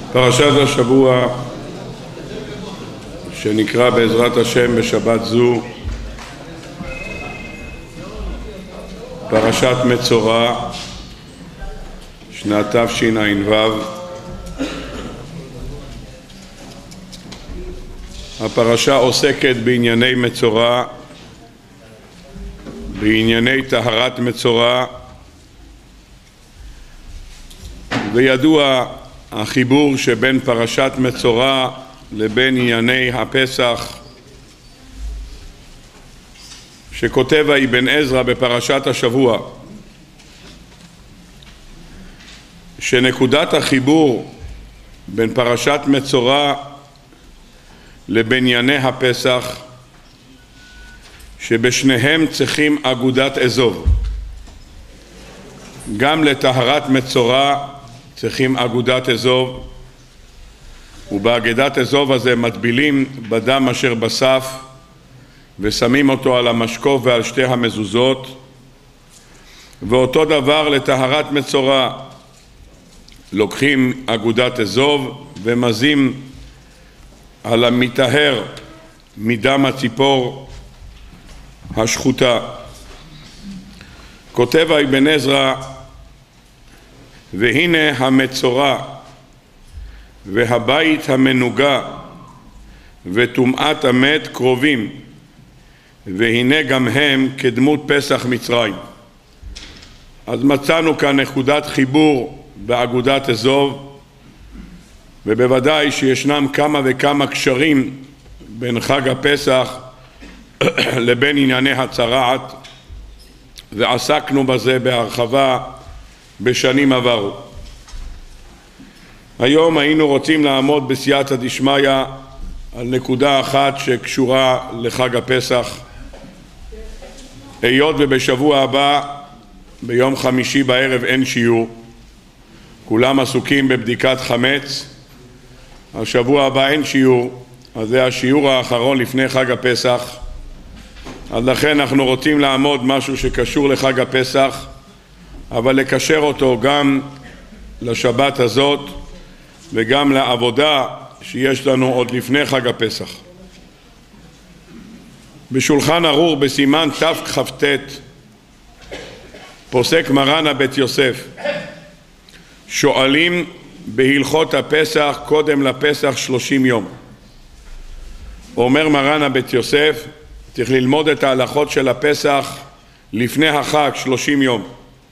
פרשת השבוע שנקרא בעזרת השם בשבת זו פרשת מצורע שנת תשע"ו. הפרשה עוסקת בענייני מצורע, בענייני טהרת מצורע, וידוע החיבור שבין פרשת מצורע לבין ענייני הפסח שכותב האבן עזרא בפרשת השבוע, שנקודת החיבור בין פרשת מצורע לבין ענייני הפסח שבשניהם צריכים אגודת אזוב. גם לטהרת מצורע צריכים אגודת אזוב, ובאגודת אזוב הזה מטבילים בדם אשר בסף ושמים אותו על המשקוף ועל שתי המזוזות. ואותו דבר לטהרת מצורע, לוקחים אגודת אזוב ומזים על המטהר מדם הציפור השחוטה. כותב האבן עזרא: והנה המצורע והבית המנוגה וטומאת המת קרובים, והנה גם הם כדמות פסח מצרים. אז מצאנו כאן נקודת חיבור באגודת אזוב, ובוודאי שישנם כמה וכמה קשרים בין חג הפסח לבין ענייני הצרעת, ועסקנו בזה בהרחבה בשנים עברו. היום היינו רוצים לעמוד בסייעתא דשמיא על נקודה אחת שקשורה לחג הפסח. היות ובשבוע הבא ביום חמישי בערב אין שיעור, כולם עסוקים בבדיקת חמץ, השבוע הבא אין שיעור, אז זה השיעור האחרון לפני חג הפסח. אז לכן אנחנו רוצים לעמוד משהו שקשור לחג הפסח, אבל לקשר אותו גם לשבת הזאת וגם לעבודה שיש לנו עוד לפני חג הפסח. בשולחן ערוך בסימן תכ"ט פוסק מרן הבית יוסף: שואלים בהלכות הפסח קודם לפסח 30 יום. אומר מרן הבית יוסף, צריך ללמוד את ההלכות של הפסח לפני החג 30 יום.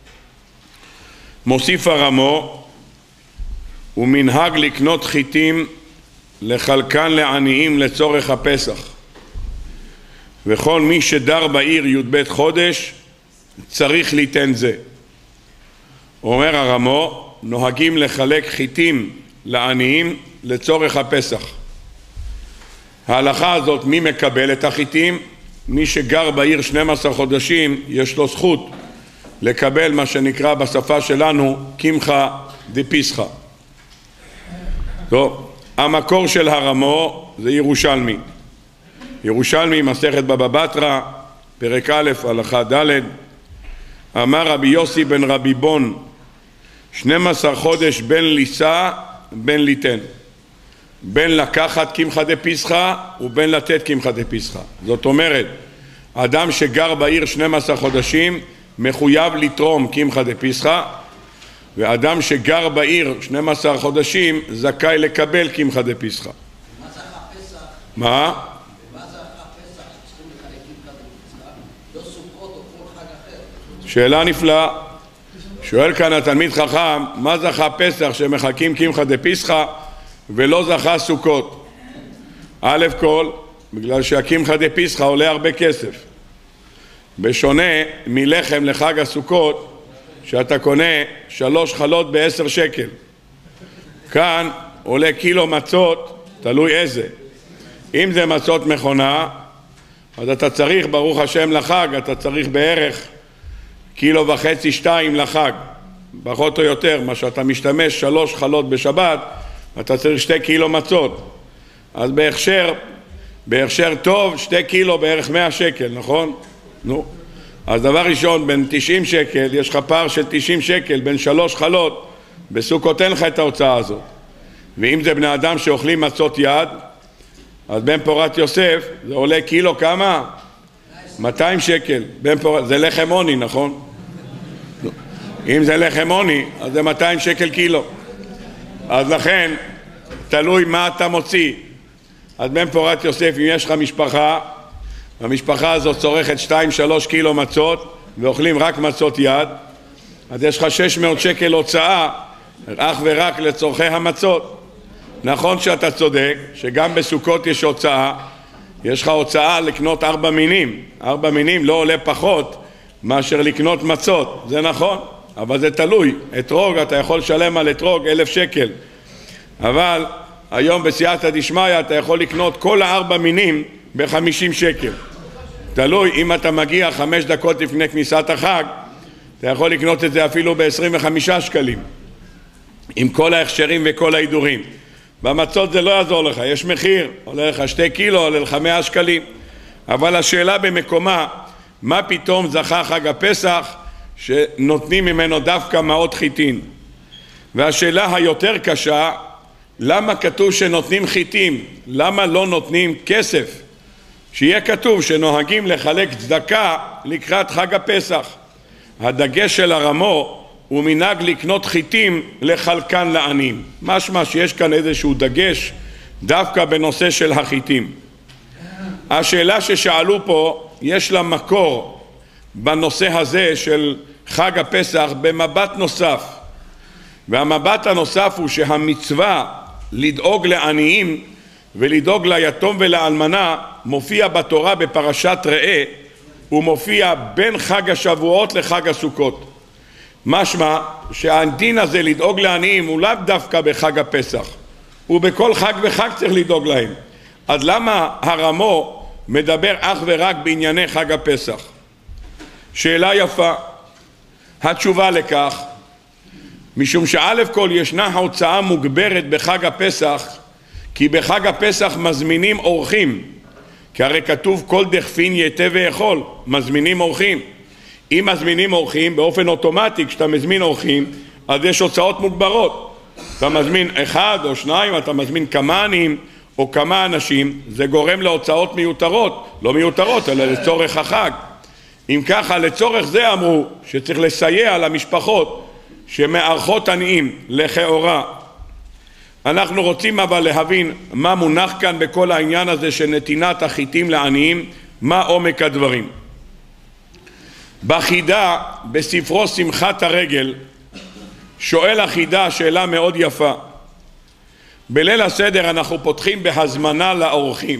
מוסיף הרמו: ומנהג לקנות חיטים לחלקן לעניים לצורך הפסח, וכל מי שדר בעיר י"ב חודש צריך ליתן זה. אומר הרמו, נוהגים לחלק חיטים לעניים לצורך הפסח. ההלכה הזאת, מי מקבל את החיטים? מי שגר בעיר 12 חודשים יש לו זכות לקבל מה שנקרא בשפה שלנו קמחא דפסחא. טוב, המקור של הרמו זה ירושלמי. ירושלמי מסכת בבא בתרא פרק א' הלכה ד': אמר רבי יוסי בן רבי בון 12 חודש בין לישא בין ליתן, בין לקחת קמחא דפסחא ובין לתת קמחא דפסחא. זאת אומרת, אדם שגר בעיר 12 חודשים מחויב לתרום קמחא דפסחא, ואדם שגר בעיר 12 חודשים זכאי לקבל קמחא דפסחא. מה זה הפסח? מה? מה זה הפסח שצריכים לחלק קמחא דפסחא? לא סוכות או כל חג אחר? שאלה נפלאה. שואל כאן התלמיד חכם, מה זכה פסח שמחלקים קמחא דפסחא ולא זכה סוכות? א' כל, בגלל שהקמחא דפסחא עולה הרבה כסף. בשונה מלחם לחג הסוכות, שאתה קונה 3 חלות ב10 שקל. כאן עולה קילו מצות, תלוי איזה. אם זה מצות מכונה, אז אתה צריך, ברוך השם לחג, אתה צריך בערך 1.5-2 קילו לחג. פחות או יותר, מה שאתה משתמש 3 חלות בשבת, אתה צריך 2 קילו מצות. אז בהכשר טוב 2 קילו בערך 100 שקל, נכון? נו. אז דבר ראשון, בין 90 שקל, יש לך פער של 90 שקל בין 3 חלות, בסוכות אין לך את ההוצאה הזאת. ואם זה בני אדם שאוכלים מצות יד, אז בן פורת יוסף זה עולה קילו כמה? 200 שקל. זה לחם עוני, נכון? אם זה לחם עוני, אז זה 200 שקל קילו. אז לכן, תלוי מה אתה מוציא. אז בן פורת יוסף, אם יש לך משפחה, המשפחה הזאת צורכת 2-3 קילו מצות, ואוכלים רק מצות יד, אז יש לך 600 שקל הוצאה, אך ורק לצורכי המצות. נכון שאתה צודק, שגם בסוכות יש הוצאה, יש לך הוצאה לקנות 4 מינים. 4 מינים לא עולה פחות מאשר לקנות מצות, זה נכון, אבל זה תלוי. אתרוג, אתה יכול לשלם על אתרוג 1,000 שקל. אבל היום בסייעתא דשמיא אתה יכול לקנות כל 4 מינים ב-50 שקל. תלוי, אם אתה מגיע 5 דקות לפני כניסת החג, אתה יכול לקנות את זה אפילו ב-25 שקלים. עם כל ההכשרים וכל ההידורים. במצות זה לא יעזור לך, יש מחיר, עולה לך 2 קילו, עולה לך 100 שקלים. אבל השאלה במקומה, מה פתאום זכה חג הפסח שנותנים ממנו דווקא מעות חיטין? והשאלה היותר קשה, למה כתוב שנותנים חיטים? למה לא נותנים כסף? שיהיה כתוב שנוהגים לחלק צדקה לקראת חג הפסח. הדגש של הרמו הוא מנהג לקנות חיטים לחלקן לעניים. משמע שיש כאן איזשהו דגש דווקא בנושא של החיטים. השאלה ששאלו פה, יש לה מקור בנושא הזה של חג הפסח במבט נוסף. והמבט הנוסף הוא שהמצווה לדאוג לעניים ולדאוג ליתום ולאלמנה מופיע בתורה בפרשת ראה, הוא מופיע בין חג השבועות לחג הסוכות. משמע שהדין הזה לדאוג לעניים הוא לאו דווקא בחג הפסח, הוא בכל חג וחג צריך לדאוג להם. אז למה הרמו מדבר אך ורק בענייני חג הפסח? שאלה יפה. התשובה לכך, משום שא' כל ישנה הוצאה מוגברת בחג הפסח, כי בחג הפסח מזמינים אורחים, כי הרי כתוב כל דכפין יתה ויאכול, מזמינים אורחים. אם מזמינים אורחים, באופן אוטומטי כשאתה מזמין אורחים, אז יש הוצאות מוגברות. אתה מזמין 1 או 2, אתה מזמין כמה עניים או כמה אנשים, זה גורם להוצאות מיותרות, לא מיותרות אלא לצורך החג. אם ככה, לצורך זה אמרו שצריך לסייע למשפחות שמארחות עניים לכאורה. אנחנו רוצים אבל להבין מה מונח כאן בכל העניין הזה של נתינת החיטים לעניים, מה עומק הדברים. בחידה בספרו שמחת הרגל שואל החידה שאלה מאוד יפה. בליל הסדר אנחנו פותחים בהזמנה לאורחים.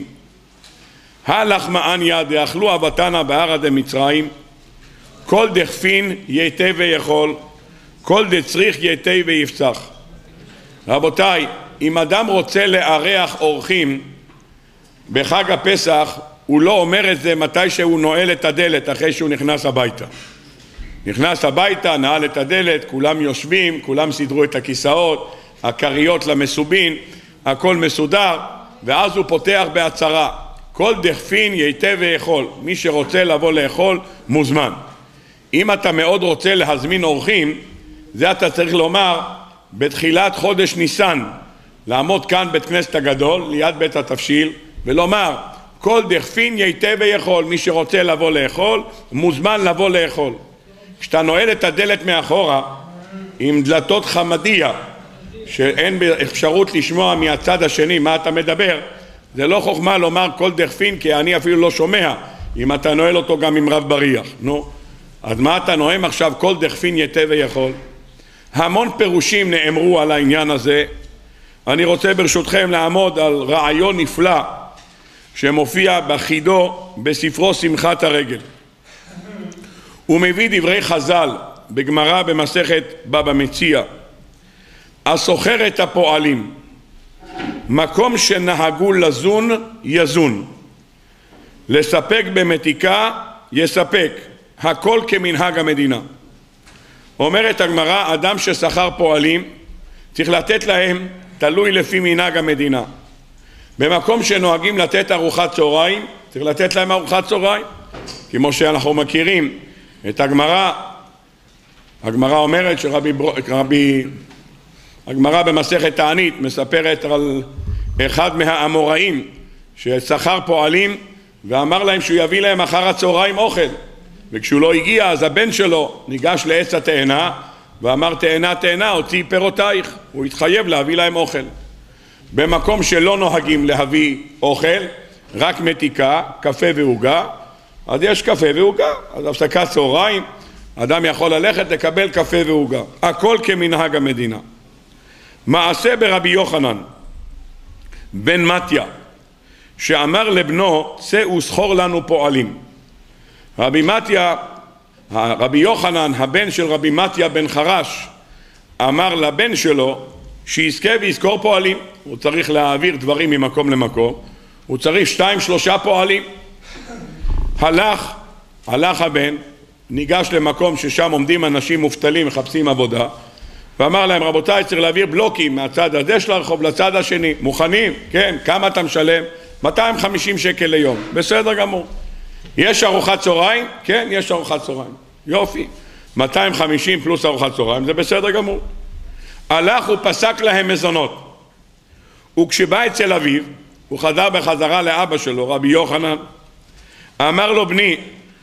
הלך מעניה דאכלו אבתנה בהרא דמצרים, כל דכפין יתה ויאכול, כל דצריך יתה ויפצח. רבותיי, אם אדם רוצה לארח אורחים בחג הפסח, הוא לא אומר את זה מתי שהוא נועל את הדלת אחרי שהוא נכנס הביתה. נכנס הביתה, נעל את הדלת, כולם יושבים, כולם סידרו את הכיסאות, הכריות למסובין, הכל מסודר, ואז הוא פותח בהצהרה. כל דכפין יתה ויאכול. מי שרוצה לבוא לאכול מוזמן. אם אתה מאוד רוצה להזמין אורחים, זה אתה צריך לומר בתחילת חודש ניסן, לעמוד כאן בית כנסת הגדול ליד בית התבשיל ולומר כל דכפין יתה ויאכול. מי שרוצה לבוא לאכול מוזמן לבוא לאכול. כשאתה נועל את הדלת מאחורה עם דלתות חמדיה שאין אפשרות לשמוע מהצד השני מה אתה מדבר, זה לא חוכמה לומר כל דכפין, כי אני אפילו לא שומע אם אתה נועל אותו גם עם רב בריח. אז מה אתה נועם עכשיו כל דכפין יתה ויאכול? המון פירושים נאמרו על העניין הזה. אני רוצה ברשותכם לעמוד על רעיון נפלא שמופיע בחידו בספרו שמחת הרגל. הוא מביא דברי חז"ל בגמרא במסכת בבא מציעא. הסוחר את הפועלים, מקום שנהגו לזון יזון, לספק במתיקה יספק, הכל כמנהג המדינה. אומרת הגמרא, אדם ששכר פועלים צריך לתת להם תלוי לפי מנהג המדינה. במקום שנוהגים לתת ארוחת צהריים צריך לתת להם ארוחת צהריים, כמו שאנחנו מכירים את הגמרא. הגמרא אומרת שרבי הגמרא במסכת תענית מספרת על אחד מהאמוראים ששכר פועלים ואמר להם שהוא יביא להם אחר הצהריים אוכל, וכשהוא לא הגיע אז הבן שלו ניגש לעץ התאנה ואמר תאנה תאנה הוציאי פירותייך. הוא התחייב להביא להם אוכל. במקום שלא נוהגים להביא אוכל, רק מתיקה, קפה ועוגה, אז יש קפה ועוגה, אז הפסקת צהריים אדם יכול ללכת לקבל קפה ועוגה, הכל כמנהג המדינה. מעשה ברבי יוחנן בן מתיה שאמר לבנו צא וסחור לנו פועלים. רבי יוחנן הבן של רבי מתיה בן חרש אמר לבן שלו שיזכה ויזכור פועלים. הוא צריך להעביר דברים ממקום למקום, הוא צריך 2-3 פועלים. הלך הבן, ניגש למקום ששם עומדים אנשים מובטלים מחפשים עבודה ואמר להם רבותיי צריך להעביר בלוקים מהצד הזה של הרחוב לצד השני, מוכנים? כן. כמה אתה משלם? 250 שקל ליום. בסדר גמור. יש ארוחת צהריים? כן, יש ארוחת צהריים. יופי. 250 פלוס ארוחת צהריים, זה בסדר גמור. הלך ופסק להם מזונות, וכשבא אצל אביו הוא חזר בחזרה לאבא שלו רבי יוחנן, אמר לו בני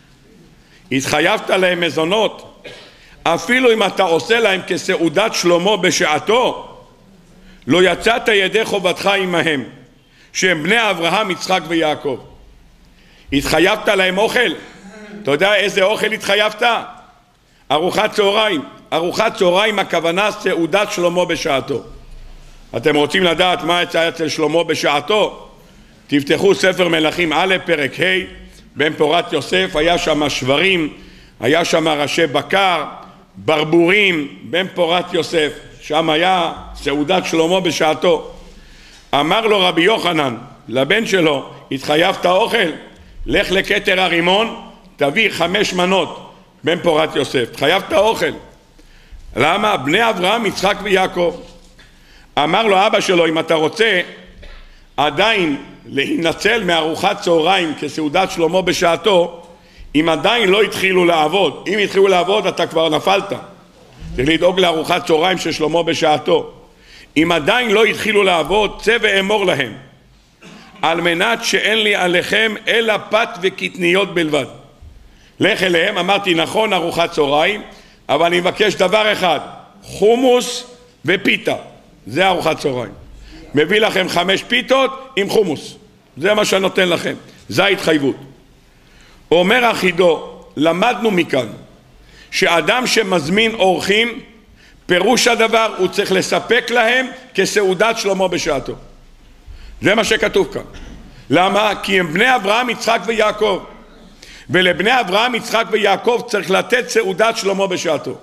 התחייבת להם מזונות, אפילו אם אתה עושה להם כסעודת שלמה בשעתו לא יצאת ידי חובתך עמהם שהם בני אברהם יצחק ויעקב. התחייבת להם אוכל, אתה יודע איזה אוכל התחייבת? ארוחת צהריים. ארוחת צהריים הכוונה סעודת שלמה בשעתו. אתם רוצים לדעת מה יצא אצל שלמה בשעתו? תפתחו ספר מלכים א' פרק ה'. בן פורת יוסף היה שם שברים, היה שם ראשי בקר, ברבורים, בן פורת יוסף, שם היה סעודת שלמה בשעתו. אמר לו רבי יוחנן לבן שלו התחייבת אוכל? לך לכתר הרימון תביא 5 מנות. בן פורת יוסף התחייבת אוכל. למה? בני אברהם יצחק ויעקב. אמר לו אבא שלו אם אתה רוצה עדיין להינצל מארוחת צהריים כסעודת שלמה בשעתו, אם עדיין לא התחילו לעבוד, אם התחילו לעבוד אתה כבר נפלת, צריך לדאוג לארוחת צהריים של שלמה בשעתו. אם עדיין לא התחילו לעבוד צא ואמור להם על מנת שאין לי עליכם אלא פת וקטניות בלבד. לך אליהם, אמרתי נכון ארוחת צהריים אבל אני מבקש דבר אחד, חומוס ופיתה, זה ארוחת צהריים. מביא לכם 5 פיתות עם חומוס, זה מה שנותן לכם, זה ההתחייבות. אומר אחידו, למדנו מכאן שאדם שמזמין אורחים פירוש הדבר הוא צריך לספק להם כסעודת שלמה בשעתו. זה מה שכתוב כאן. למה? כי הם בני אברהם יצחק ויעקב, ולבני אברהם יצחק ויעקב צריך לתת סעודת שלמה בשעתו.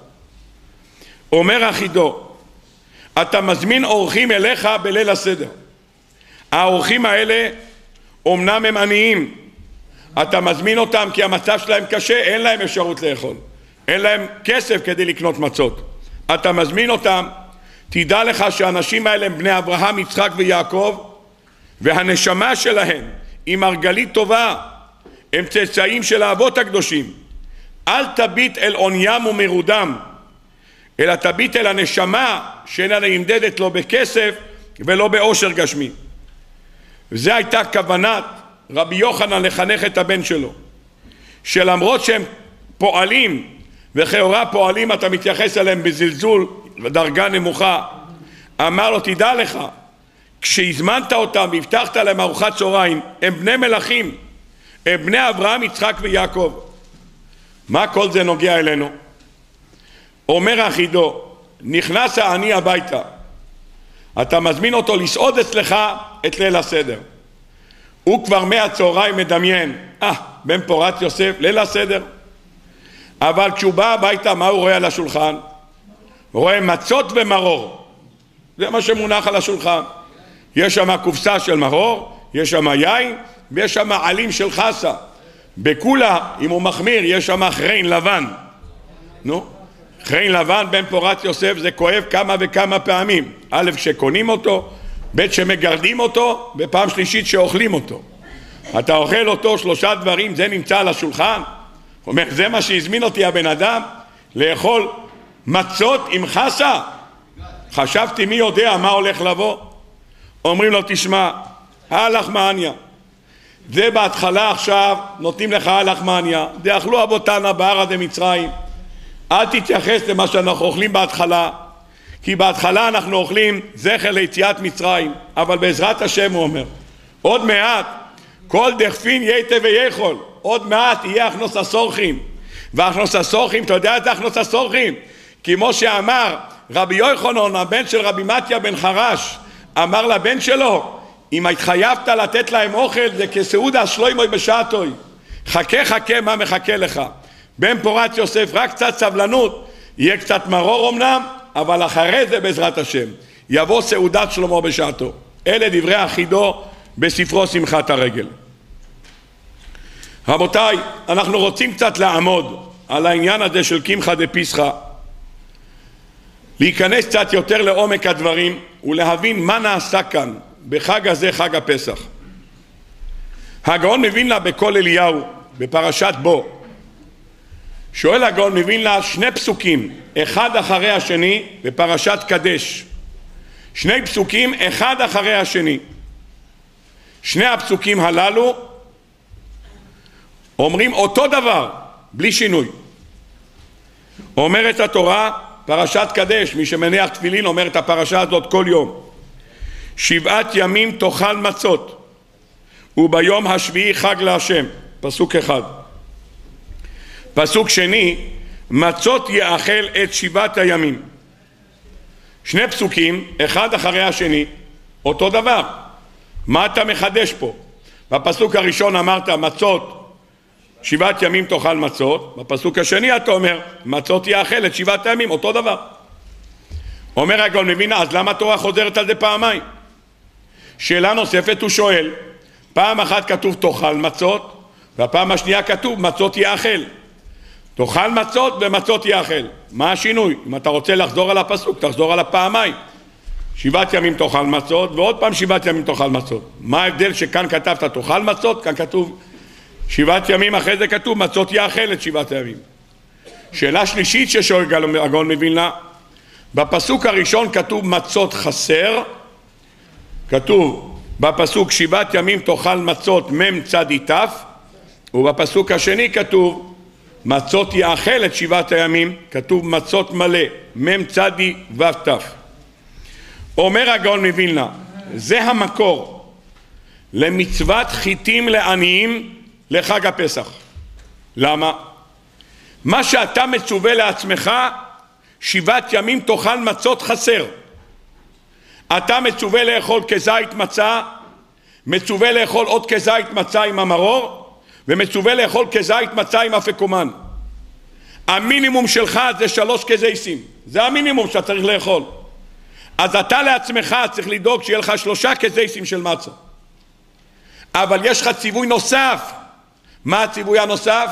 אומר אחידו, אתה מזמין אורחים אליך בליל הסדר, האורחים האלה אומנם הם עניים, אתה מזמין אותם כי המצב שלהם קשה, אין להם אפשרות לאכול, אין להם כסף כדי לקנות מצות, אתה מזמין אותם, תדע לך שהאנשים האלה הם בני אברהם יצחק ויעקב, והנשמה שלהם היא מרגלית טובה, הם צאצאים של האבות הקדושים. אל תביט אל עוניים ומרודם, אלא תביט אל הנשמה שאינה נמדדת לא בכסף ולא באושר גשמי. וזו הייתה כוונת רבי יוחנן לחנך את הבן שלו, שלמרות שהם פועלים, וכאורה פועלים אתה מתייחס אליהם בזלזול ודרגה נמוכה, אמר לו תדע לך, כשהזמנת אותם והבטחת להם ארוחת צהריים, הם בני מלכים, הם בני אברהם יצחק ויעקב. מה כל זה נוגע אלינו? אומר אחידו, נכנס העני הביתה, אתה מזמין אותו לסעוד אצלך את ליל הסדר, הוא כבר מהצהריים מדמיין, בן פורת יוסף ליל הסדר, אבל כשהוא בא הביתה מה הוא רואה על השולחן? הוא רואה מצות ומרור, זה מה שמונח על השולחן. יש שם קופסה של מרור, יש שם יין ויש שם עלים של חסה, בכולה אם הוא מחמיר יש שם חרין לבן. חרין לבן בן פורת יוסף זה כואב כמה וכמה פעמים, א' כשקונים אותו, ב' שמגרדים אותו, ופעם שלישית שאוכלים אותו. אתה אוכל אותו 3 דברים, זה נמצא על השולחן. הוא אומר זה מה שהזמין אותי הבן אדם, לאכול מצות עם חסה, חשבתי מי יודע מה הולך לבוא. אומרים לו, תשמע, הלחמניה. זה בהתחלה עכשיו נותנים לך הלחמניה. דאכלו אבותינו בהרא דמצרים. אל תתייחס למה שאנחנו אוכלים בהתחלה, כי בהתחלה אנחנו אוכלים זכר ליציאת מצרים, אבל בעזרת השם הוא אומר, עוד מעט כל דכפין ייתה ויכול, עוד מעט יהיה הכנוס הסורכים. והכנוס הסורכים, אתה יודע את הכנוס הסורכים? כמו שאמר רבי יוחנן, הבן של רבי מתיה בן חרש, אמר לבן שלו, אם התחייבת לתת להם אוכל זה כסעודה שלוימוי בשעתוי, חכה חכה מה מחכה לך. בן פורת יוסף, רק קצת סבלנות, יהיה קצת מרור אמנם, אבל אחרי זה בעזרת השם יבוא סעודת שלמה בשעתו. אלה דברי אחידו בספרו שמחת הרגל. רבותיי, אנחנו רוצים קצת לעמוד על העניין הזה של קמחא דפסחא, להיכנס קצת יותר לעומק הדברים ולהבין מה נעשה כאן בחג הזה, חג הפסח. הגאון מווילנה בקול אליהו בפרשת בו, שואל הגאון מווילנה שני פסוקים אחד אחרי השני בפרשת קדש, שני פסוקים אחד אחרי השני. שני הפסוקים הללו אומרים אותו דבר בלי שינוי. אומרת התורה, פרשת קדש, מי שמניח תפילין אומר את הפרשה הזאת כל יום, 7 ימים תאכל מצות וביום השביעי חג להשם, פסוק אחד. פסוק שני, מצות יאכל את 7 הימים. שני פסוקים אחד אחרי השני אותו דבר. מה אתה מחדש פה? בפסוק הראשון אמרת מצות 7 ימים תאכל מצות, בפסוק השני אתה אומר מצות יאכל את 7 הימים, אותו דבר. אומר הגאון מווילנה, אז למה התורה חוזרת על זה פעמיים? שאלה נוספת הוא שואל, פעם אחת כתוב תאכל מצות והפעם השנייה כתוב מצות יאכל. תאכל מצות ומצות יאכל, מה השינוי? אם אתה רוצה לחזור על הפסוק תחזור על הפעמיים, 7 ימים תאכל מצות ועוד פעם 7 ימים תאכל מצות. מה ההבדל שכאן כתבת תאכל מצות, כאן כתוב 7 ימים, אחרי זה כתוב מצות יאכל את 7 הימים. שאלה שלישית ששואל הגאון מווילנה, בפסוק הראשון כתוב מצות חסר, כתוב בפסוק 7 ימים תאכל מצות מם צדי תף, ובפסוק השני כתוב מצות יאכל את 7 הימים, כתוב מצות מלא מם צדי וו תף. אומר הגאון מווילנה, זה המקור למצוות חיטים לעניים לחג הפסח. למה? מה שאתה מצווה לעצמך 7 ימים תאכל מצות חסר. אתה מצווה לאכול כזית מצה, מצווה לאכול עוד כזית מצה עם המרור, ומצווה לאכול כזית מצה עם אפיקומן. המינימום שלך זה 3 כזיסים, זה המינימום שאתה צריך לאכול. אז אתה לעצמך צריך לדאוג שיהיה לך 3 כזיסים של מצה. אבל יש לך ציווי נוסף. מה הציווי הנוסף?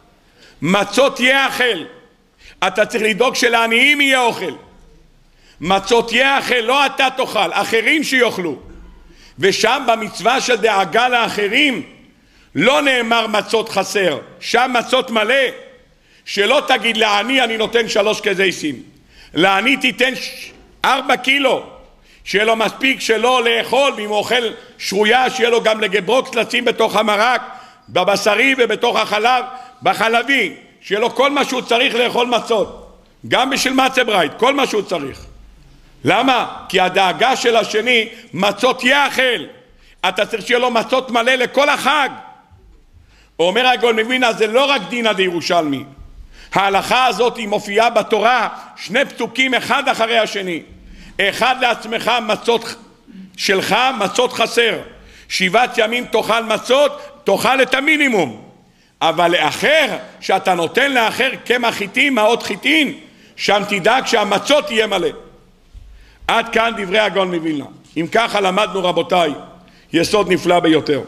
מצות יאכל. אתה צריך לדאוג שלעניים יהיה אוכל. מצות יאכל, לא אתה תאכל, אחרים שיאכלו. ושם במצווה של דאגה לאחרים לא נאמר מצות חסר, שם מצות מלא. שלא תגיד לעני אני נותן 3 כזיסים, לעני תיתן 4 קילו, שיהיה לו מספיק שלא לאכול, ואם הוא אוכל שרויה שיהיה לו גם לגברוקס לשים בתוך המרק, בבשרי ובתוך החלב, בחלבי, שיהיה לו כל מה שהוא צריך לאכול מצות, גם בשביל מצה ברייט, כל מה שהוא צריך. למה? כי הדאגה של השני מצות יאכל, אתה צריך שיהיה לו מצות מלא לכל החג. אומר הגאון מווילנה, זה לא רק דינא דירושלמי, ההלכה הזאת היא מופיעה בתורה, 2 פסוקים אחד אחרי השני. אחד לעצמך מצות שלך, מצות חסר, 7 ימים תאכל מצות, תאכל את המינימום. אבל לאחר, שאתה נותן לאחר קמח חיטין, מעות חיטין, שם תדאג שהמצות יהיה מלא. עד כאן דברי הגאון מווילנה. אם ככה למדנו רבותיי יסוד נפלא ביותר,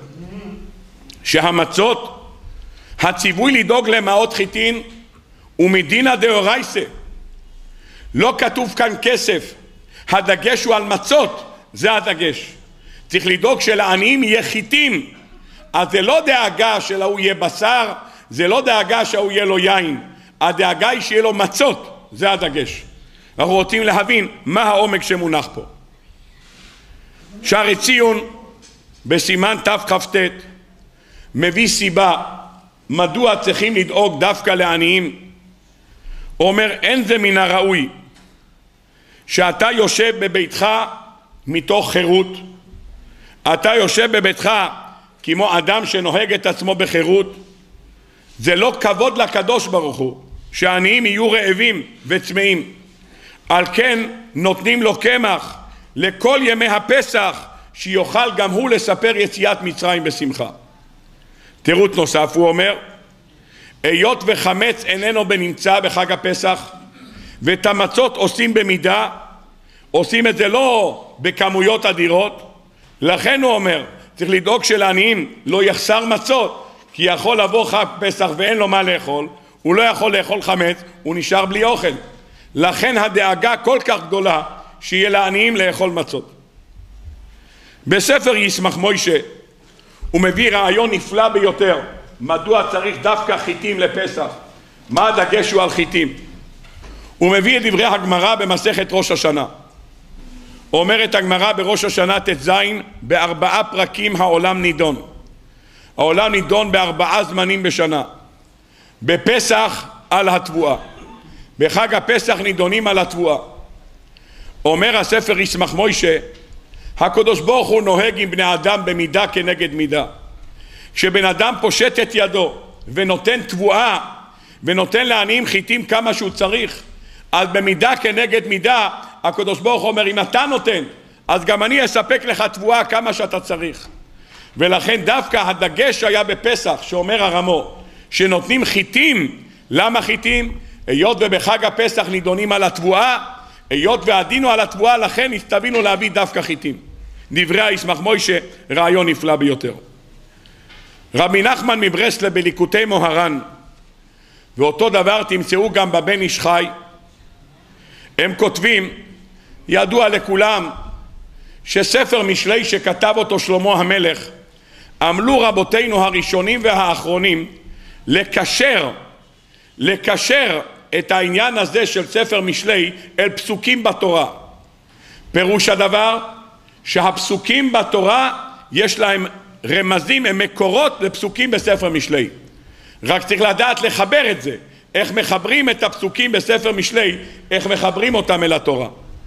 שהמצות, הציווי לדאוג למעות חיטין הוא מדינא דאורייתא. לא כתוב כאן כסף, הדגש הוא על מצות, זה הדגש. צריך לדאוג שלעניים יהיה חיטים. אז זה לא דאגה שלהוא יהיה בשר, זה לא דאגה שהוא יהיה לו יין, הדאגה היא שיהיה לו מצות, זה הדגש. אנחנו רוצים להבין מה העומק שמונח פה. שערי ציון בסימן תכ"ט מביא סיבה מדוע צריכים לדאוג דווקא לעניים. הוא אומר, אין זה מן הראוי שאתה יושב בביתך מתוך חירות, אתה יושב בביתך כמו אדם שנוהג את עצמו בחירות. זה לא כבוד לקדוש ברוך הוא שהעניים יהיו רעבים וצמאים. על כן נותנים לו קמח לכל ימי הפסח, שיוכל גם הוא לספר יציאת מצרים בשמחה. תירוץ נוסף, הוא אומר, היות וחמץ איננו בנמצא בחג הפסח, ואת המצות עושים במידה, עושים את זה לא בכמויות אדירות, לכן הוא אומר, צריך לדאוג שלעניים לא יחסר מצות, כי יכול לבוא חג פסח ואין לו מה לאכול, הוא לא יכול לאכול חמץ, הוא נשאר בלי אוכל. לכן הדאגה כל כך גדולה שיהיה לעניים לאכול מצות. בספר ישמח מוישה הוא מביא רעיון נפלא ביותר, מדוע צריך דווקא חיטים לפסח, מה הדגש הוא על חיטים. הוא מביא את דברי הגמרא במסכת ראש השנה. אומרת הגמרא בראש השנה ט"ז, ב4 פרקים העולם נידון. העולם נידון ב4 זמנים בשנה. בפסח על התבואה, בחג הפסח נידונים על התבואה. אומר הספר ישמח מוישה, הקדוש ברוך הוא נוהג עם בני אדם במידה כנגד מידה. כשבן אדם פושט את ידו ונותן תבואה ונותן לעניים חיטים כמה שהוא צריך, אז במידה כנגד מידה הקדוש ברוך הוא אומר, אם אתה נותן אז גם אני אספק לך תבואה כמה שאתה צריך. ולכן דווקא הדגש היה בפסח, שאומר הרמו, שנותנים חיטים. למה חיטים? היות ובחג הפסח נידונים על התבואה, היות ועדינו על התבואה, לכן הסתווינו להביא דווקא חיטים. דברי הישמח מוישה, רעיון נפלא ביותר. רבי נחמן מברסלב בליקוטי מוהר"ן, ואותו דבר תמצאו גם בבן איש חי, הם כותבים, ידוע לכולם, שספר משלי שכתב אותו שלמה המלך, עמלו רבותינו הראשונים והאחרונים לקשר את העניין הזה של ספר משלי אל פסוקים בתורה. פירוש הדבר שהפסוקים בתורה יש להם רמזים, הם מקורות לפסוקים בספר משלי. רק צריך לדעת לחבר את זה, איך מחברים את הפסוקים בספר משלי, איך מחברים אותם אל התורה.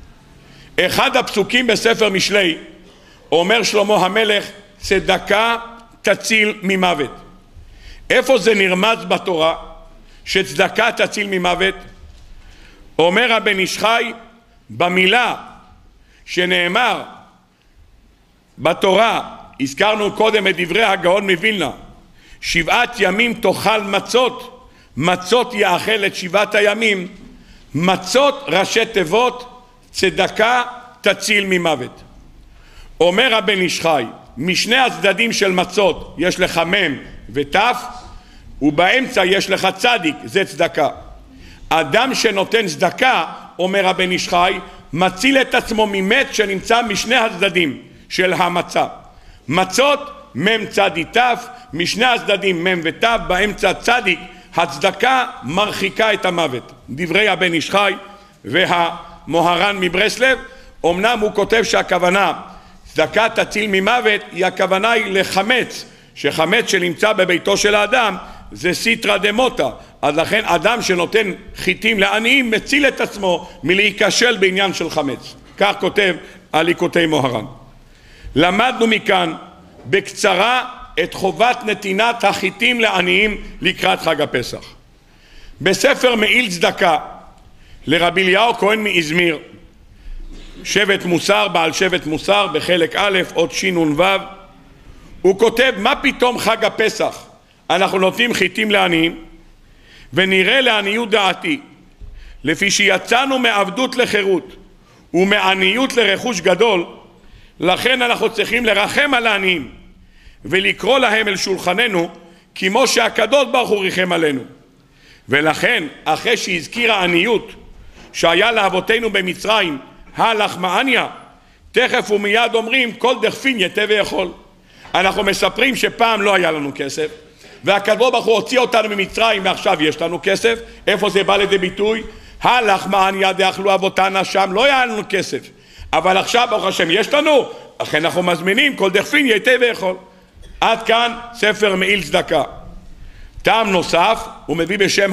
אחד הפסוקים בספר משלי אומר שלמה המלך, צדקה תציל ממוות. איפה זה נרמז בתורה שצדקה תציל ממוות? אומר הבן איש חי, במילה שנאמר בתורה, הזכרנו קודם את דברי הגאון מווילנה, 7 ימים תאכל מצות, מצות יאכל את 7 הימים, מצות ראשי תיבות, צדקה תציל ממוות. אומר הבן איש חי, משני הצדדים של מצות יש לך מם ותף, ובאמצע יש לך צדיק, זה צדקה. אדם שנותן צדקה, אומר הבן איש חי, מציל את עצמו ממת שנמצא משני הצדדים של המצה. מצות, מם צדיק תף, משני הצדדים מם ותף, באמצע צדיק, הצדקה מרחיקה את המוות. דברי הבן איש חי והמוהר"ן מברסלב, אמנם הוא כותב שהכוונה צדקה תציל ממוות, היא הכוונה היא לחמץ, שחמץ שנמצא בביתו של האדם זה סיטרא דמותא, אז לכן אדם שנותן חיטים לעניים מציל את עצמו מלהיכשל בעניין של חמץ. כך כותב הליקוטי מוהר"ן. למדנו מכאן בקצרה את חובת נתינת החיטים לעניים לקראת חג הפסח. בספר מעיל צדקה לרבי אליהו כהן מאזמיר, שבט מוסר, בעל שבט מוסר, בחלק א' עוד ש"ו, הוא כותב, מה פתאום חג הפסח אנחנו נותנים חיטים לעניים? ונראה לעניות דעתי, לפי שיצאנו מעבדות לחירות ומעניות לרכוש גדול, לכן אנחנו צריכים לרחם על העניים ולקרוא להם אל שולחננו כמו שהקדוש ברוך הוא ריחם עלינו. ולכן אחרי שהזכיר העניות שהיה לאבותינו במצרים הלחמניה, תכף ומיד אומרים כל דכפין יתה ויכול. אנחנו מספרים שפעם לא היה לנו כסף והקדוש ברוך הוא הוציא אותנו ממצרים ועכשיו יש לנו כסף. איפה זה בא לידי ביטוי? הלך מעניה דאכלו אבותינו שם, לא היה לנו כסף, אבל עכשיו ברוך השם יש לנו, לכן אנחנו מזמינים כל דכפין ייתי ויכול. עד כאן ספר מעיל צדקה. טעם נוסף הוא מביא בשם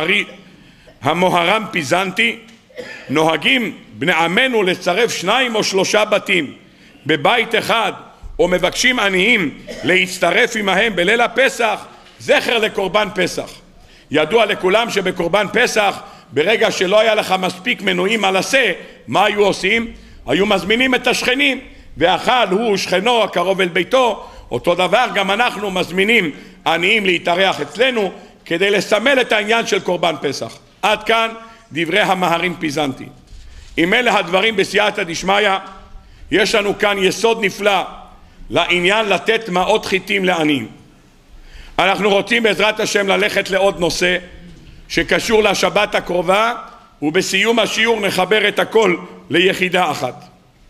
המוהר"ם פיזנטי. נוהגים בני עמנו לצרף 2 או 3 בתים בבית אחד, או מבקשים עניים להצטרף עמהם בליל הפסח, זכר לקורבן פסח. ידוע לכולם שבקורבן פסח, ברגע שלא היה לך מספיק מנויים על השה, מה היו עושים? היו מזמינים את השכנים, ואכל הוא שכנו הקרוב אל ביתו. אותו דבר גם אנחנו מזמינים עניים להתארח אצלנו כדי לסמל את העניין של קורבן פסח. עד כאן דברי המהר"ם פיזנטי. אם אלה הדברים בסייעתא דשמיא, יש לנו כאן יסוד נפלא לעניין לתת מעות חיטים לעניים. אנחנו רוצים בעזרת השם ללכת לעוד נושא שקשור לשבת הקרובה, ובסיום השיעור נחבר את הכל ליחידה אחת.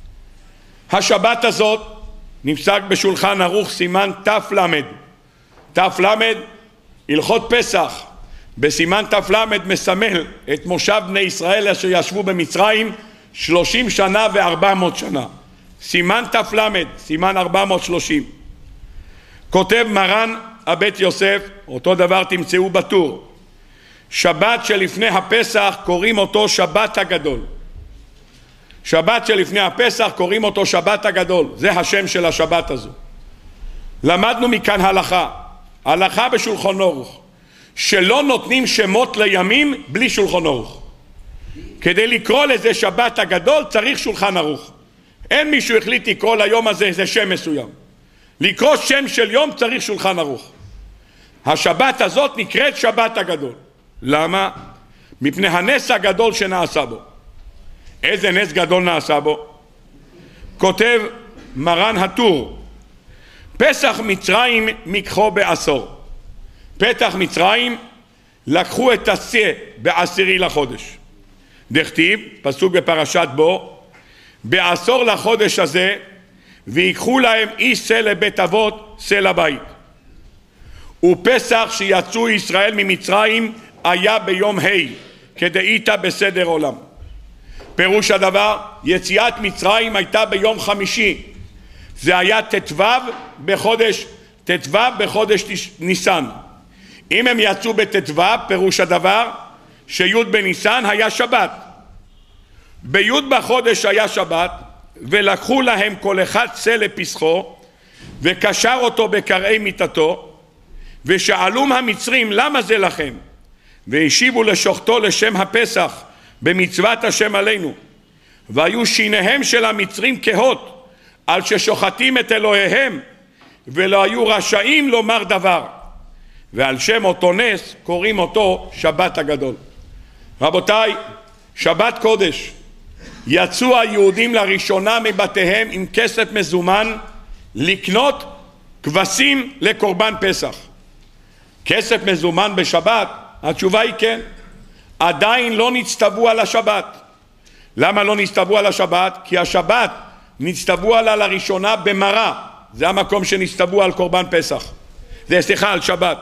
השבת הזאת נמצא בשולחן ערוך סימן ת"ל. ת"ל, הלכות פסח. בסימן ת"ל מסמל את מושב בני ישראל אשר ישבו במצרים 30 שנה ו400 שנה. סימן ת"ל, סימן 430. כותב מרן הבית יוסף, אותו דבר תמצאו בטור, שבת שלפני הפסח קוראים אותו שבת הגדול. שבת שלפני הפסח קוראים אותו שבת הגדול, זה השם של השבת הזו. למדנו מכאן הלכה בשולחן ערוך, שלא נותנים שמות לימים בלי שולחן ערוך. כדי לקרוא לזה שבת הגדול צריך שולחן ערוך. אין מישהו החליט לקרוא ליום הזה איזה שם מסוים. לקרוא שם של יום צריך שולחן ערוך. השבת הזאת נקראת שבת הגדול. למה? מפני הנס הגדול שנעשה בו. איזה נס גדול נעשה בו? כותב מרן הטור, פסח מצרים מקחו בעשור. פתח מצרים לקחו את השה ב10 לחודש. דכתיב, פסוק בפרשת בו, בעשור לחודש הזה ויקחו להם איש שה לבית אבות, שה לבית. ופסח שיצאו ישראל ממצרים היה ביום ה' כדאיתא בסדר עולם. פירוש הדבר, יציאת מצרים הייתה ביום חמישי, זה היה ט"ו בחודש ניסן. אם הם יצאו בט"ו, פירוש הדבר שי' בניסן היה שבת. בי' בחודש היה שבת, ולקחו להם כל אחד שה לפסחו וקשר אותו בקרעי מיטתו, ושאלום המצרים למה זה לכם? והשיבו לשוחטו לשם הפסח במצוות השם עלינו. והיו שיניהם של המצרים כהות על ששוחטים את אלוהיהם, ולא היו רשאים לומר דבר, ועל שם אותו נס קוראים אותו שבת הגדול. רבותיי, שבת קודש. יצאו היהודים לראשונה מבתיהם עם כסף מזומן לקנות כבשים לקורבן פסח. כסף מזומן בשבת? התשובה היא כן. עדיין לא נצטוו על השבת. למה לא נצטוו על השבת? כי השבת נצטוו עליה לראשונה במראה. זה המקום שנצטוו על קורבן פסח. על שבת.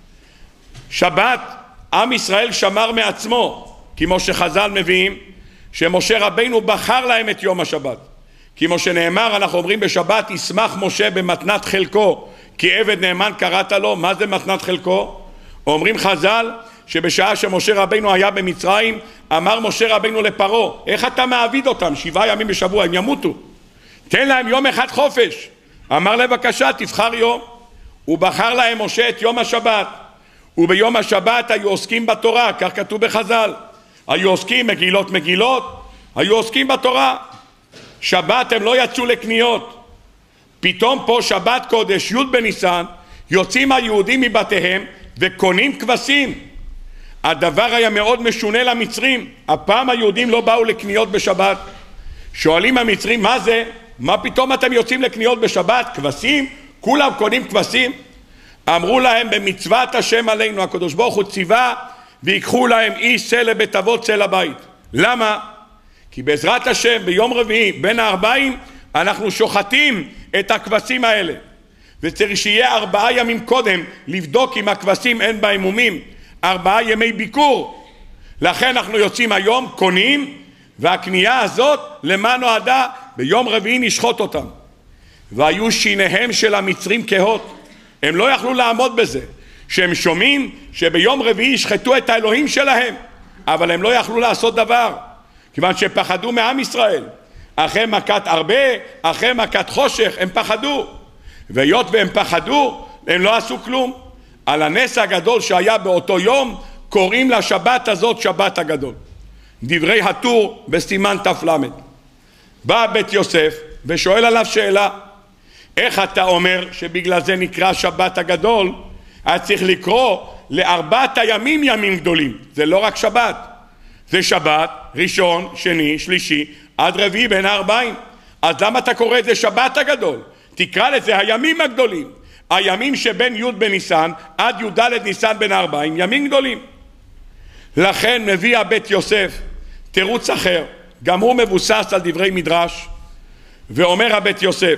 שבת עם ישראל שמר מעצמו, כמו שחז"ל מביאים שמשה רבינו בחר להם את יום השבת. כמו שנאמר, אנחנו אומרים בשבת ישמח משה במתנת חלקו כי עבד נאמן קראת לו. מה זה מתנת חלקו? אומרים חז"ל שבשעה שמשה רבינו היה במצרים אמר משה רבינו לפרעה, איך אתה מעביד אותם 7 ימים בשבוע, הם ימותו, תן להם יום אחד חופש. אמר לבקשה תבחר יום. הוא בחר להם משה את יום השבת, וביום השבת היו עוסקים בתורה, כך כתוב בחז"ל, היו עוסקים מגילות, היו עוסקים בתורה. שבת הם לא יצאו לקניות. פתאום פה שבת קודש י' בניסן יוצאים היהודים מבתיהם וקונים כבשים. הדבר היה מאוד משונה למצרים. הפעם היהודים לא באו לקניות בשבת. שואלים המצרים, מה זה? מה פתאום אתם יוצאים לקניות בשבת? כבשים? כולם קונים כבשים? אמרו להם, במצוות השם עלינו, הקדוש ברוך הוא ציווה ויקחו להם איש שה לבית אבות, שה לבית. למה? כי בעזרת השם ביום רביעי בין הערביים אנחנו שוחטים את הכבשים האלה, וצריך שיהיה 4 ימים קודם לבדוק אם הכבשים אין בהם מומים, 4 ימי ביקור. לכן אנחנו יוצאים היום, קונים, והקנייה הזאת למה נועדה? ביום רביעי נשחוט אותם. והיו שיניהם של המצרים כהות. הם לא יכלו לעמוד בזה, שהם שומעים שביום רביעי ישחטו את האלוהים שלהם, אבל הם לא יכלו לעשות דבר, כיוון שפחדו מעם ישראל. אחרי מכת הרבה, אחרי מכת חושך, הם פחדו. והיות והם פחדו, הם לא עשו כלום. על הנס הגדול שהיה באותו יום, קוראים לשבת הזאת שבת הגדול. דברי הטור בסימן ת"ל. בא בית יוסף ושואל עליו שאלה, איך אתה אומר שבגלל זה נקרא שבת הגדול? היה צריך לקרוא לארבעת הימים ימים גדולים. זה לא רק שבת, זה שבת, ראשון, שני, שלישי, עד רביעי בין הארבעים. אז למה אתה קורא את זה שבת הגדול? תקרא לזה הימים הגדולים. הימים שבין י' בניסן עד י"ד ניסן בין הארבעים, ימים גדולים. לכן מביא הבית יוסף תירוץ אחר, גם הוא מבוסס על דברי מדרש, ואומר הבית יוסף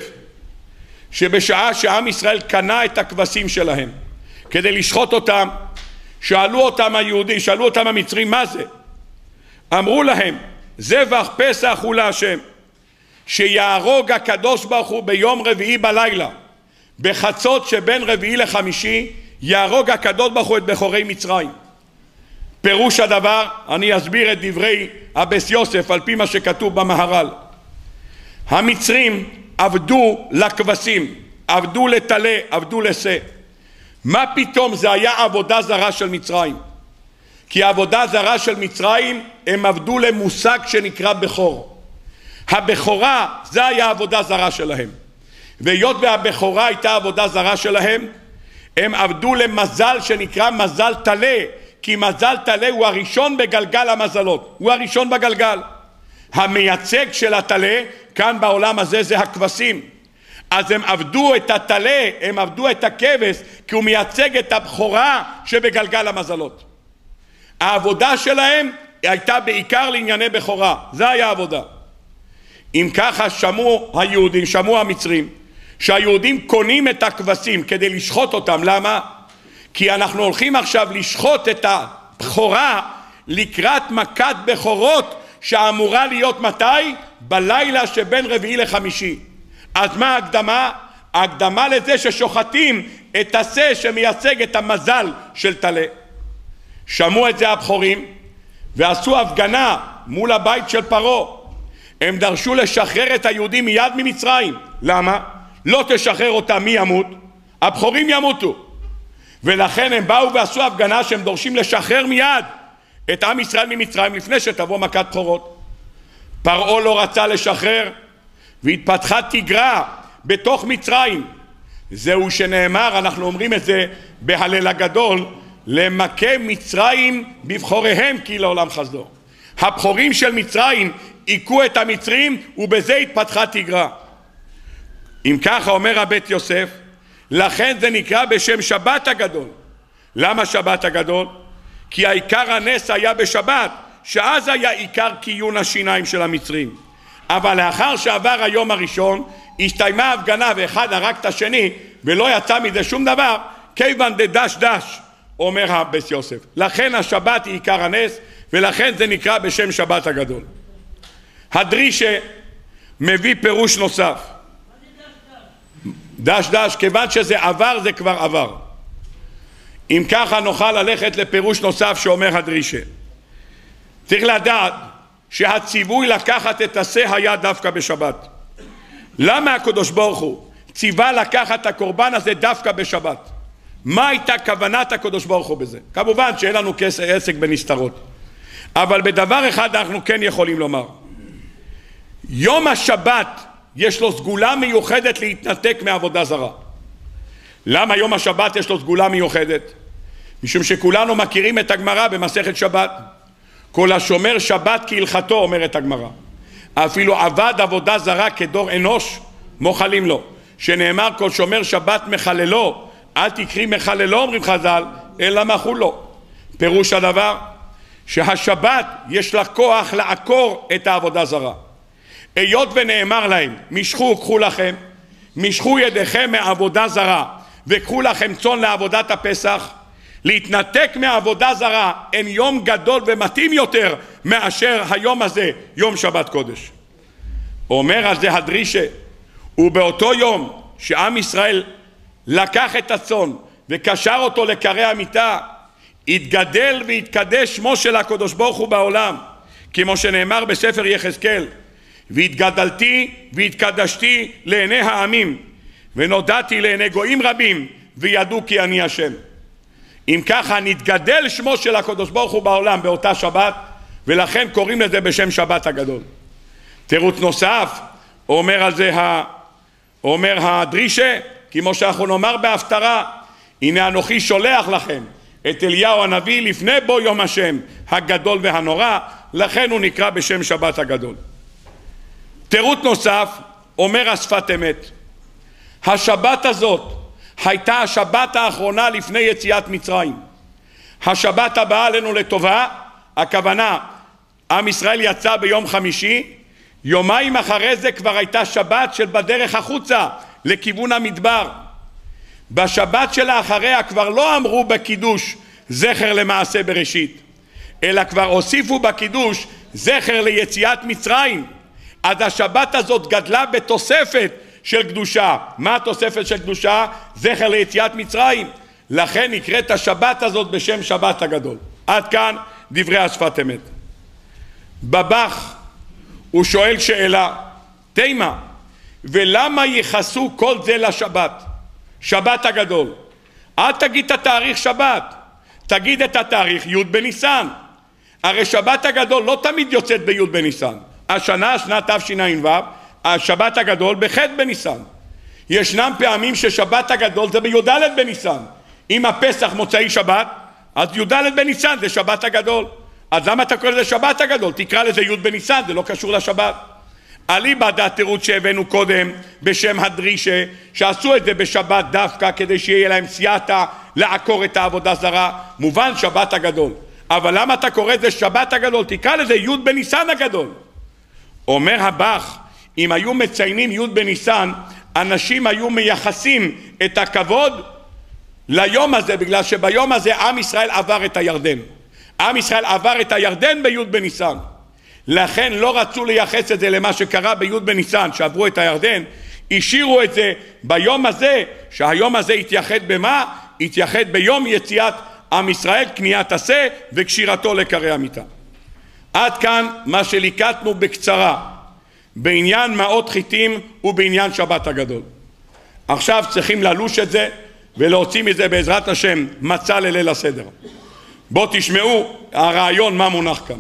שבשעה שעם ישראל קנה את הכבשים שלהם כדי לשחוט אותם, שאלו אותם היהודים, שאלו אותם המצרים מה זה? אמרו להם, זבח פסח הוא להשם, שיהרוג הקדוש ברוך הוא ביום רביעי בלילה, בחצות שבין רביעי לחמישי, יהרוג הקדוש ברוך הוא את בכורי מצרים. פירוש הדבר, אני אסביר את דברי הבית יוסף על פי מה שכתוב במהר"ל. המצרים עבדו לכבשים, עבדו לטלה, עבדו לשה. מה פתאום זה היה עבודה זרה של מצרים? כי העבודה זרה של מצרים הם עבדו למושג שנקרא בכור. הבכורה זה היה עבודה זרה שלהם, והיות והבכורה הייתה עבודה זרה שלהם, הם עבדו למזל שנקרא מזל טלה, כי מזל טלה הוא הראשון בגלגל המזלות, הוא הראשון בגלגל. המייצג של הטלה כאן בעולם הזה זה הכבשים. אז הם עבדו את הטלה, הם עבדו את הכבש, כי הוא מייצג את הבכורה שבגלגל המזלות. העבודה שלהם הייתה בעיקר לענייני בכורה, זה היה העבודה. אם ככה שמעו היהודים, שמעו המצרים, שהיהודים קונים את הכבשים כדי לשחוט אותם. למה? כי אנחנו הולכים עכשיו לשחוט את הבכורה לקראת מכת בכורות שאמורה להיות מתי? בלילה שבין רביעי לחמישי. אז מה ההקדמה? ההקדמה לזה ששוחטים את השה שמייצג את המזל של טלה. שמעו את זה הבכורים ועשו הפגנה מול הבית של פרעה. הם דרשו לשחרר את היהודים מיד ממצרים. למה? לא תשחרר אותם, מי ימות? הבכורים ימותו. ולכן הם באו ועשו הפגנה שהם דורשים לשחרר מיד את עם ישראל ממצרים לפני שתבוא מכת בכורות. פרעה לא רצה לשחרר והתפתחה תגרה בתוך מצרים. זהו שנאמר, אנחנו אומרים את זה בהלל הגדול, למכה מצרים בבחוריהם כי לעולם חסדו. הבכורים של מצרים עיקו את המצרים ובזה התפתחה תגרה. אם ככה אומר הבית יוסף, לכן זה נקרא בשם שבת הגדול. למה שבת הגדול? כי העיקר הנס היה בשבת, שאז היה עיקר קיון השיניים של המצרים. אבל לאחר שעבר היום הראשון, הסתיימה ההפגנה ואחד הרג את השני ולא יצא מזה שום דבר, כיוון דדש דש, אומר הבית יוסף. לכן השבת היא עיקר הנס, ולכן זה נקרא בשם שבת הגדול. הדרישה מביא פירוש נוסף. דש דש, כיוון שזה עבר, זה כבר עבר. אם ככה נוכל ללכת לפירוש נוסף שאומר הדרישה. צריך לדעת שהציווי לקחת את השה היה דווקא בשבת. למה הקדוש ברוך הוא ציווה לקחת את הקורבן הזה דווקא בשבת? מה הייתה כוונת הקדוש ברוך הוא בזה? כמובן שאין לנו עסק בנסתרות, אבל בדבר אחד אנחנו כן יכולים לומר. יום השבת יש לו סגולה מיוחדת להתנתק מעבודה זרה. למה יום השבת יש לו סגולה מיוחדת? משום שכולנו מכירים את הגמרא במסכת שבת. כל השומר שבת כהלכתו, אומרת הגמרא. אפילו עבד עבודה זרה כדור אנוש מוחלים לו. שנאמר כל שומר שבת מחללו, אל תקרי מחללו אומרים חז"ל, אלא מחול לו. פירוש הדבר שהשבת יש לה כוח לעקור את העבודה זרה. היות ונאמר להם משכו קחו לכם, משכו ידיכם מעבודה זרה וקחו לכם צאן לעבודת הפסח, להתנתק מעבודה זרה, אין יום גדול ומתאים יותר מאשר היום הזה, יום שבת קודש. אומר על זה הדרישה, ובאותו יום שעם ישראל לקח את הצאן וקשר אותו לקרי המיטה, התגדל והתקדש שמו של הקדוש ברוך הוא בעולם, כמו שנאמר בספר יחזקאל, והתגדלתי והתקדשתי לעיני העמים, ונודעתי לעיני גויים רבים, וידעו כי אני השם. אם ככה נתגדל שמו של הקדוש ברוך הוא בעולם באותה שבת, ולכן קוראים לזה בשם שבת הגדול. תירוץ נוסף אומר על זה אומר הדרישה, כמו שאנחנו נאמר בהפטרה, הנה אנוכי שולח לכם את אליהו הנביא לפני בוא יום השם הגדול והנורא, לכן הוא נקרא בשם שבת הגדול. תירוץ נוסף אומר השפת אמת, השבת הזאת הייתה השבת האחרונה לפני יציאת מצרים. השבת הבאה עלינו לטובה, הכוונה עם ישראל יצא ביום חמישי, יומיים אחרי זה כבר הייתה שבת של בדרך החוצה לכיוון המדבר. בשבת שלה אחריה כבר לא אמרו בקידוש זכר למעשה בראשית, אלא כבר הוסיפו בקידוש זכר ליציאת מצרים. אז השבת הזאת גדלה בתוספת של קדושה. מה התוספת של קדושה? זכר ליציאת מצרים. לכן נקראת השבת הזאת בשם שבת הגדול. עד כאן דברי השפת אמת. בבח הוא שואל שאלה, תימה, ולמה ייחסו כל זה לשבת? שבת הגדול. אל תגיד את התאריך שבת, תגיד את התאריך י' בניסן. הרי שבת הגדול לא תמיד יוצאת בי' בניסן. השנה, שנת תשע"ו, השבת הגדול בח' בניסן. ישנם פעמים ששבת הגדול זה בי"ד בניסן. אם הפסח מוצאי שבת, אז י"ד בניסן זה שבת הגדול. אז למה אתה קורא לזה שבת הגדול? תקרא לזה י' בניסן, זה לא קשור לשבת. אליבא דתירוץ שהבאנו קודם בשם הדרישה, שעשו את זה בשבת דווקא כדי שיהיה להם סייעתא לעקור את העבודה זרה, מובן שבת הגדול. אבל למה אתה קורא לזה שבת הגדול? תקרא לזה י' בניסן הגדול. אומר הבח, אם היו מציינים י' בניסן, אנשים היו מייחסים את הכבוד ליום הזה, בגלל שביום הזה עם ישראל עבר את הירדן. עם ישראל עבר את הירדן בי' בניסן. לכן לא רצו לייחס את זה למה שקרה בי' בניסן, שעברו את הירדן, השאירו את זה ביום הזה, שהיום הזה התייחד במה? התייחד ביום יציאת עם ישראל, קניית עשה וקשירתו לקרי המיטה. עד כאן מה שליקטנו בקצרה בעניין מעות חיטים ובעניין שבת הגדול. עכשיו צריכים ללוש את זה ולהוציא מזה בעזרת השם מצה לליל הסדר. בואו תשמעו הרעיון מה מונח כאן.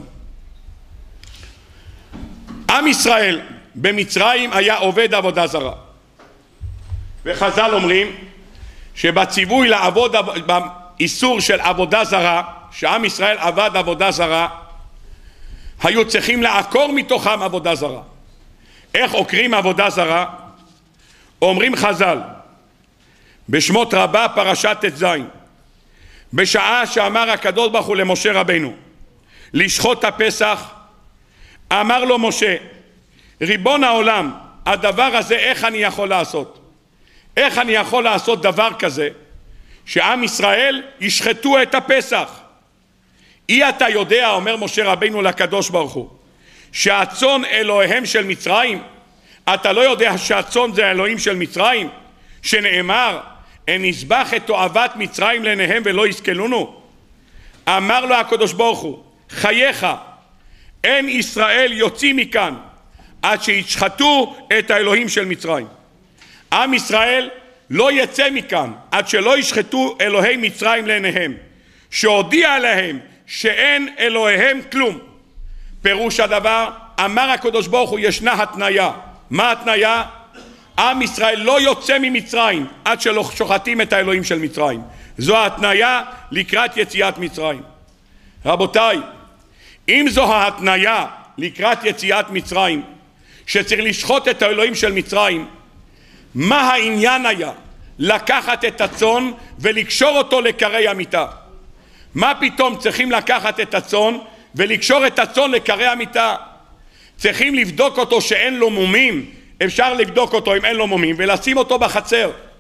עם ישראל במצרים היה עובד עבודה זרה, וחז"ל אומרים שבציווי לעבוד, באיסור של עבודה זרה, שעם ישראל עבד עבודה זרה, היו צריכים לעקור מתוכם עבודה זרה. איך עוקרים עבודה זרה? אומרים חז"ל בשמות רבה פרשת ט"ז, בשעה שאמר הקדוש ברוך הוא למשה רבנו לשחוט הפסח, אמר לו משה, ריבון העולם, הדבר הזה איך אני יכול לעשות? איך אני יכול לעשות דבר כזה שעם ישראל ישחטו את הפסח? אי אתה יודע, אומר משה רבינו לקדוש ברוך הוא, שהצאן אלוהיהם של מצרים? אתה לא יודע שהצאן זה האלוהים של מצרים? שנאמר, אין יזבח את תועבת מצרים לעיניהם ולא יסכלונו? אמר לו הקדוש ברוך הוא, חייך, אין ישראל יוצאים מכאן עד שישחטו את האלוהים של מצרים. עם ישראל לא יצא מכאן עד שלא ישחטו אלוהי מצרים לעיניהם, שהודיע להם שאין אלוהיהם כלום. פירוש הדבר, אמר הקדוש ברוך הוא, ישנה התניה. מה התניה? עם ישראל לא יוצא ממצרים עד שלא שוחטים את האלוהים של מצרים. זו ההתניה לקראת יציאת מצרים. רבותיי, אם זו ההתניה לקראת יציאת מצרים, שצריך לשחוט את האלוהים של מצרים, מה העניין היה לקחת את הצאן ולקשור אותו לקרי המיטה? מה פתאום צריכים לקחת את הצאן ולקשור את הצאן לקרי המיטה? צריכים לבדוק אותו שאין לו מומים, אפשר לבדוק אותו אם אין לו מומים ולשים אותו בחצר.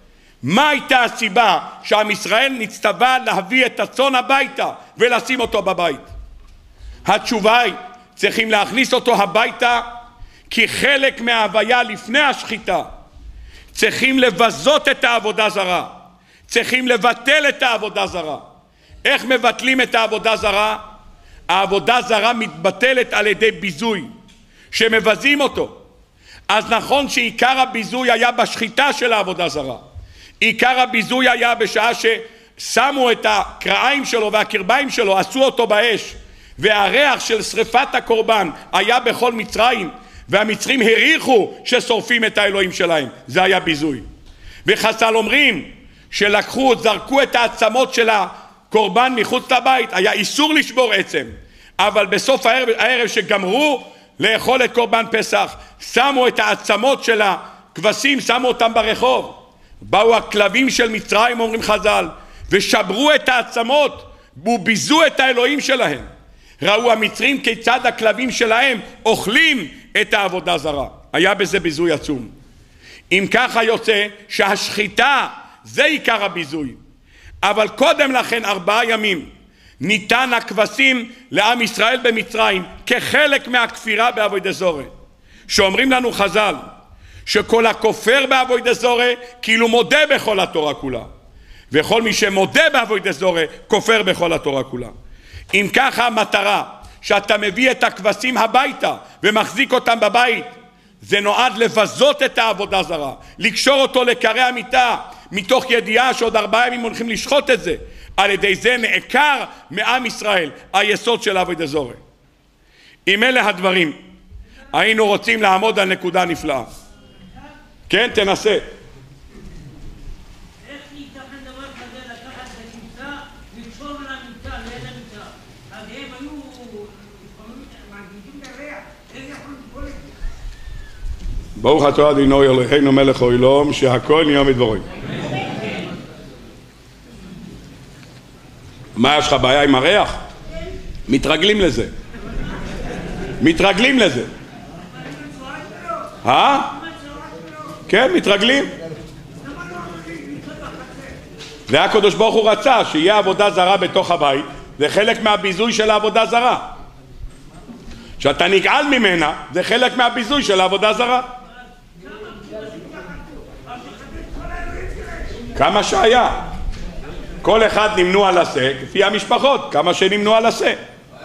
מה הייתה הסיבה שעם ישראל נצטווה להביא את הצאן הביתה ולשים אותו בבית? התשובה היא, צריכים להכניס אותו הביתה כי חלק מההוויה לפני השחיטה צריכים לבזות את העבודה זרה, צריכים לבטל את העבודה זרה. איך מבטלים את העבודה זרה? העבודה זרה מתבטלת על ידי ביזוי, שמבזים אותו. אז נכון שעיקר הביזוי היה בשחיטה של העבודה זרה, עיקר הביזוי היה בשעה ששמו את הקרעיים שלו והקרביים שלו, עשו אותו באש, והריח של שריפת הקורבן היה בכל מצרים, והמצרים הריחו ששורפים את האלוהים שלהם. זה היה ביזוי. וחז"ל אומרים שלקחו, זרקו את העצמות של הקורבן מחוץ לבית, היה איסור לשבור עצם, אבל בסוף הערב שגמרו לאכול את קורבן פסח, שמו את העצמות של הכבשים, שמו אותם ברחוב. באו הכלבים של מצרים, אומרים חז"ל, ושברו את העצמות וביזו את האלוהים שלהם. ראו המצרים כיצד הכלבים שלהם אוכלים את העבודה זרה. היה בזה ביזוי עצום. אם ככה יוצא שהשחיטה זה עיקר הביזוי, אבל קודם לכן 4 ימים ניתן הכבשים לעם ישראל במצרים כחלק מהכפירה בעבודה זרה, שאומרים לנו חז"ל שכל הכופר בעבודה זרה כאילו מודה בכל התורה כולה, וכל מי שמודה בעבודה זרה כופר בכל התורה כולה. אם ככה המטרה שאתה מביא את הכבשים הביתה ומחזיק אותם בבית, זה נועד לבזות את העבודה זרה, לקשור אותו לקרי המיטה, מתוך ידיעה שעוד 4 ימים הולכים לשחוט את זה. על ידי זה נעקר מעם ישראל היסוד של עבודה זרה. אם אלה הדברים, היינו רוצים לעמוד על נקודה נפלאה. כן, תנסה. איך ייתכן דבר כזה לקחת את המיטה, לקשור למיטה, ליד המיטה? אז הם היו מרגישים בריח, איך יכולים לפעול את זה? ברוך אתה אדוני אלוהינו מלך העולם, שהכל נהיה מדברו. מה, יש לך בעיה עם הריח? מתרגלים לזה. מתרגלים לזה. כן, מתרגלים. והקדוש ברוך הוא רצה שיהיה עבודה זרה בתוך הבית, זה חלק מהביזוי של העבודה זרה. שאתה נגעל ממנה, זה חלק מהביזוי של העבודה זרה. כמה שהיה. כל אחד נמנו על עשה, כפי המשפחות, כמה שנמנו על עשה.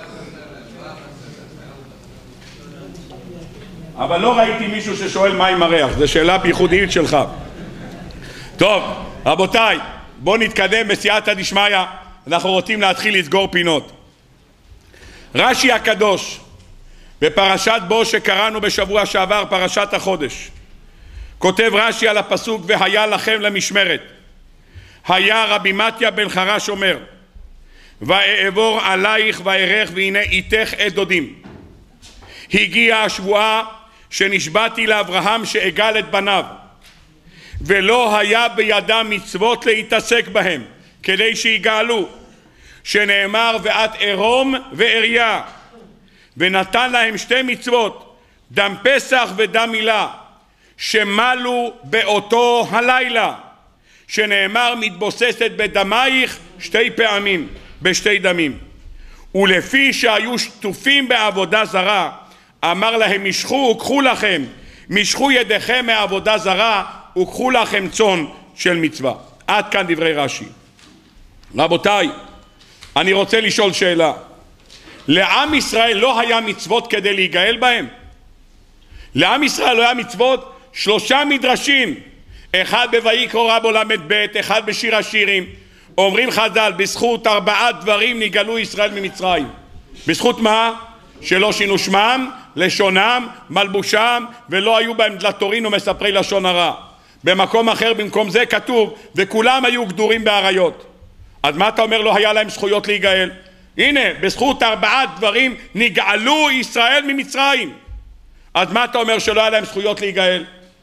אבל לא ראיתי מישהו ששואל מה עם הריח, זו שאלה בייחודית שלך. טוב, רבותיי, בואו נתקדם בסייעתא דשמיא, אנחנו רוצים להתחיל לסגור פינות. רש"י הקדוש, בפרשת בו שקראנו בשבוע שעבר, פרשת החודש, כותב רש"י על הפסוק, והיה לכם למשמרת. היה רבי מתיה בן חרש אומר, ואעבור עלייך וארך והנה איתך עד דודים. הגיעה השבועה שנשבעתי לאברהם שאגאל את בניו, ולא היה בידם מצוות להתעסק בהם כדי שיגאלו, שנאמר ואת ערום ועריה, ונתן להם 2 מצוות, דם פסח ודם מילה, שמלו באותו הלילה, שנאמר מתבוססת בדמייך 2 פעמים, ב2 דמים. ולפי שהיו שטופים בעבודה זרה, אמר להם משכו וקחו לכם, משכו ידיכם מעבודה זרה וקחו לכם צאן של מצווה. עד כאן דברי רש"י. רבותיי, אני רוצה לשאול שאלה. לעם ישראל לא היה מצוות כדי להיגאל בהם? לעם ישראל לא היה מצוות? 3 מדרשים, אחד בויקרא רבא ל"ב, אחד בשיר השירים, אומרים חז"ל, בזכות 4 דברים נגאלו ישראל ממצרים. בזכות מה? שלא שינו שמם, לשונם, מלבושם, ולא היו בהם דלתורין ומספרי לשון הרע. במקום אחר במקום זה כתוב, וכולם היו גדורים באריות. אז מה אתה אומר לא היה להם זכויות להיגאל? הנה, בזכות 4 דברים נגאלו ישראל ממצרים. אז מה אתה אומר שלא היה להם זכויות להיגאל?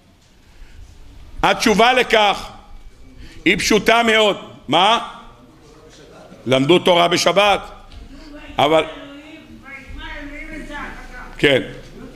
התשובה לכך היא פשוטה מאוד. מה? למדו תורה בשבת. אבל כן,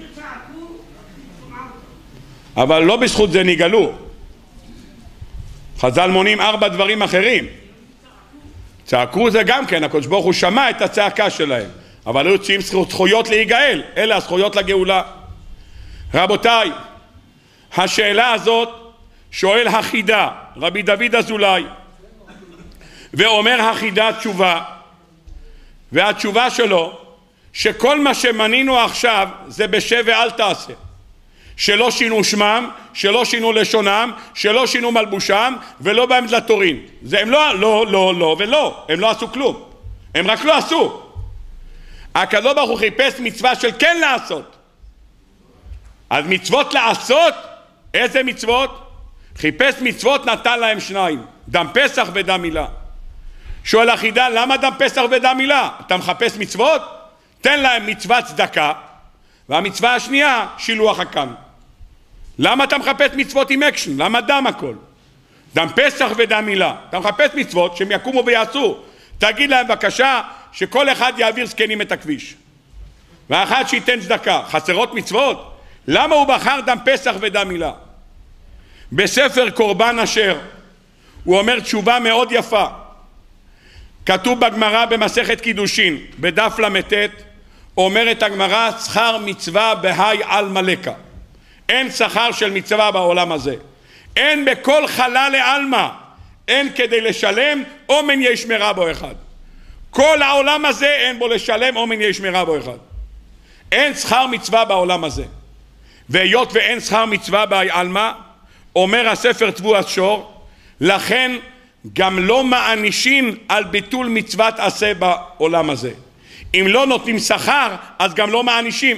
אבל לא בזכות זה נגאלו. חז"ל מונים 4 דברים אחרים. צעקו זה גם כן, הקדוש ברוך הוא שמע את הצעקה שלהם, אבל היו צריכים זכויות להיגאל, אלה הזכויות לגאולה. רבותיי, השאלה הזאת שואל החידה, רבי דוד אזולאי, ואומר החידה תשובה, והתשובה שלו שכל מה שמנינו עכשיו זה בשב ואל תעשה, שלא שינו שמם, שלא שינו לשונם, שלא שינו מלבושם, ולא בהם לתורין. זה הם לא ולא, הם לא עשו כלום, הם רק לא עשו. הקדוש ברוך הוא חיפש מצווה של כן לעשות. אז מצוות לעשות, איזה מצוות? חיפש מצוות, נתן להם 2, דם פסח ודם מילה. שואל החידה, למה דם פסח ודם מילה? אתה מחפש מצוות? תן להם מצוות צדקה, והמצווה השנייה שילוח הקן. למה אתה מחפש מצוות עם אקשן? למה דם הכל? דם פסח ודם מילה. אתה מחפש מצוות שהם יקומו ויעשו. תגיד להם בבקשה שכל אחד יעביר זקנים את הכביש, ואחד שייתן צדקה. חסרות מצוות? למה הוא בחר דם פסח ודם מילה? בספר קורבן אשר הוא אומר תשובה מאוד יפה. כתוב בגמרא במסכת קידושין בדף למ"ט, אומרת הגמרא, שכר מצווה בהי על מלכה. אין שכר של מצווה בעולם הזה, אין בכל חלל לעלמא, אין כדי לשלם אומן ישמרה בו אחד. כל העולם הזה אין בו לשלם אומן ישמרה בו אחד. אין שכר מצווה בעולם הזה, והיות ואין שכר מצווה בהי עלמא, אומר הספר תבואת שור, לכן גם לא מענישים על ביטול מצוות עשה בעולם הזה. אם לא נותנים שכר אז גם לא מענישים.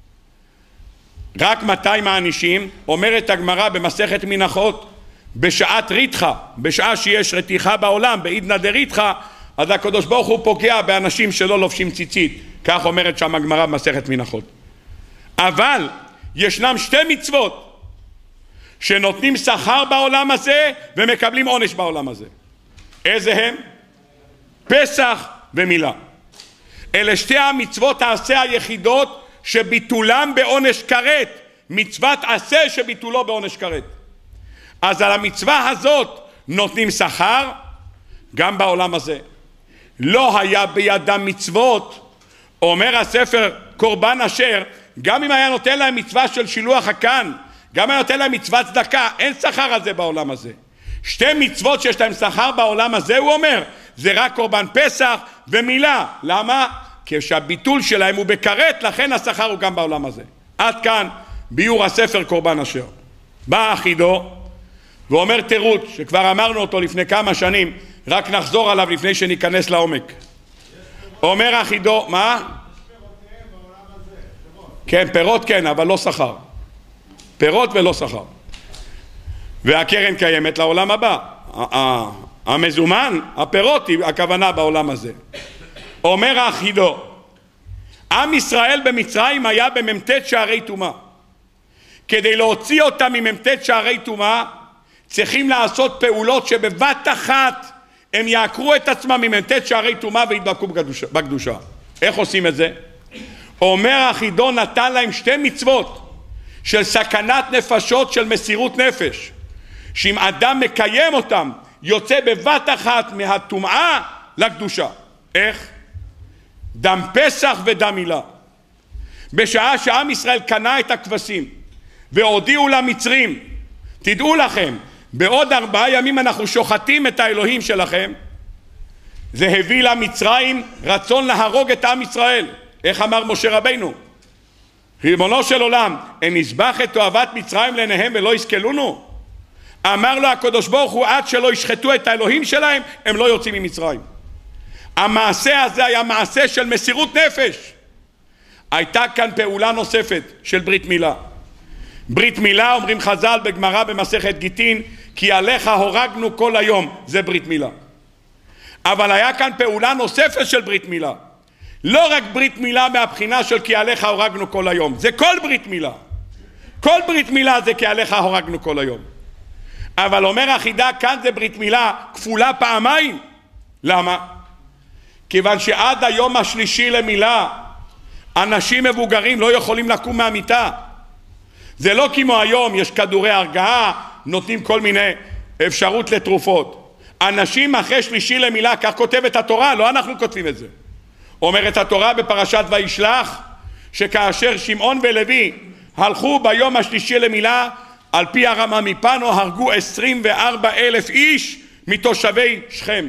רק מתי מענישים? אומרת הגמרא במסכת מנחות, בשעת ריתחה, בשעה שיש רתיחה בעולם, בעידנא דריתחה, אז הקדוש ברוך הוא פוגע באנשים שלא לובשים ציצית. כך אומרת שם הגמרא במסכת מנחות. אבל ישנם 2 מצוות שנותנים שכר בעולם הזה ומקבלים עונש בעולם הזה. איזה הם? פסח ומילה. אלה 2 המצוות העשה היחידות שביטולם בעונש כרת, מצוות עשה שביטולו בעונש כרת. אז על המצווה הזאת נותנים שכר גם בעולם הזה. לא היה בידם מצוות, אומר הספר קורבן אשר, גם אם היה נותן להם מצווה של שילוח הקן, גם היה נותן להם מצוות צדקה, אין שכר על זה בעולם הזה. 2 מצוות שיש להם שכר בעולם הזה, הוא אומר, זה רק קורבן פסח ומילה. למה? כי שהביטול שלהם הוא בכרת, לכן השכר הוא גם בעולם הזה. עד כאן ביור הספר קורבן אשר. בא אחידו ואומר תירוץ שכבר אמרנו אותו לפני כמה שנים, רק נחזור עליו לפני שניכנס לעומק. אומר אחידו, מה? כן, פירות כן, אבל לא שכר. פירות ולא שכר. והקרן קיימת לעולם הבא. המזומן, הפירות, הכוונה בעולם הזה. אומר האחידו, עם ישראל במצרים היה במ"ט שערי טומאה. כדי להוציא אותם ממ"ט שערי טומאה צריכים לעשות פעולות שבבת אחת הם יעקרו את עצמם ממ"ט שערי טומאה וידבקו בקדושה. איך עושים את זה? אומר האחידו, נתן להם 2 מצוות של סכנת נפשות, של מסירות נפש, שאם אדם מקיים אותם יוצא בבת אחת מהטומאה לקדושה. איך? דם פסח ודם מילה. בשעה שעם ישראל קנה את הכבשים והודיעו למצרים, תדעו לכם, בעוד 4 ימים אנחנו שוחטים את האלוהים שלכם, זה הביא למצרים רצון להרוג את עם ישראל. איך אמר משה רבינו? ריבונו של עולם, אין נזבח את תועבת מצרים לעיניהם ולא יסכלונו? אמר לו הקדוש ברוך הוא, עד שלא ישחטו את האלוהים שלהם הם לא יוצאים ממצרים. המעשה הזה היה מעשה של מסירות נפש. הייתה כאן פעולה נוספת של ברית מילה. ברית מילה, אומרים חז"ל בגמרא במסכת גיטין, כי עליך הורגנו כל היום, זה ברית מילה. אבל היה כאן פעולה נוספת של ברית מילה. לא רק ברית מילה מהבחינה של כי עליך הורגנו כל היום, זה כל ברית מילה. כל ברית מילה זה כי עליך הורגנו כל היום. אבל אומר החידה, כאן זה ברית מילה כפולה פעמיים. למה? כיוון שעד היום השלישי למילה אנשים מבוגרים לא יכולים לקום מהמיטה. זה לא כמו היום, יש כדורי הרגעה, נותנים כל מיני אפשרות לתרופות. אנשים אחרי שלישי למילה, כך כותבת התורה, לא אנחנו כותבים את זה. אומרת התורה בפרשת וישלח, שכאשר שמעון ולוי הלכו ביום השלישי למילה, על פי הרמה מפנו הרגו 24,000 איש מתושבי שכם.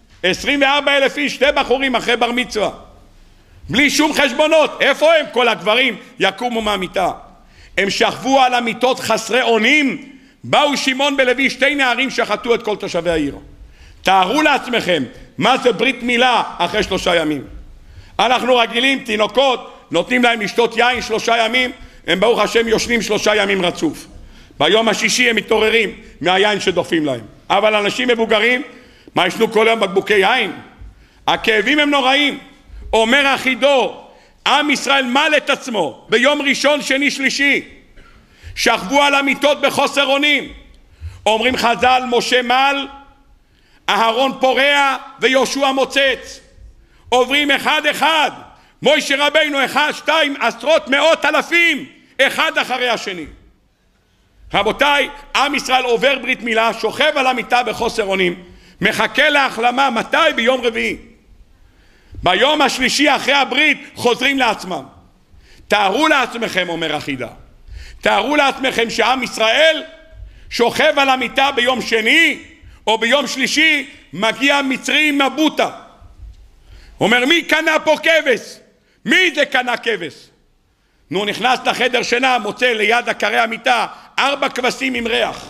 24,000 איש, 2 בחורים אחרי בר מצווה. בלי שום חשבונות. איפה הם? כל הגברים יקומו מהמיטה. הם שכבו על המיטות חסרי אונים. באו שמעון ולוי, 2 נערים שחטו את כל תושבי העיר. תארו לעצמכם מה זה ברית מילה אחרי 3 ימים. אנחנו רגילים, תינוקות, נותנים להם לשתות יין 3 ימים, הם ברוך השם יושנים 3 ימים רצוף. ביום השישי הם מתעוררים מהיין שדופים להם. אבל אנשים מבוגרים, מה ישנו כל יום בקבוקי יין? הכאבים הם נוראים. אומר אחידו, עם ישראל מל את עצמו ביום ראשון, שני, שלישי. שכבו על המיטות בחוסר אונים. אומרים חז"ל, משה מל, אהרון פורע ויהושע מוצץ. עוברים אחד אחד. מוישה רבינו 1, 2, עשרות, מאות אלפים, אחד אחרי השני. רבותיי, עם ישראל עובר ברית מילה, שוכב על המיטה בחוסר אונים, מחכה להחלמה. מתי? ביום רביעי. ביום השלישי אחרי הברית חוזרים לעצמם. תארו לעצמכם, אומר החידה, תארו לעצמכם שעם ישראל שוכב על המיטה ביום שני או ביום שלישי, מגיע מצרי עם מבוטה. אומר, מי קנה פה כבש? מי זה קנה כבש? נו, נכנס לחדר שינה, מוצא ליד עקרי המיטה 4 כבשים עם ריח.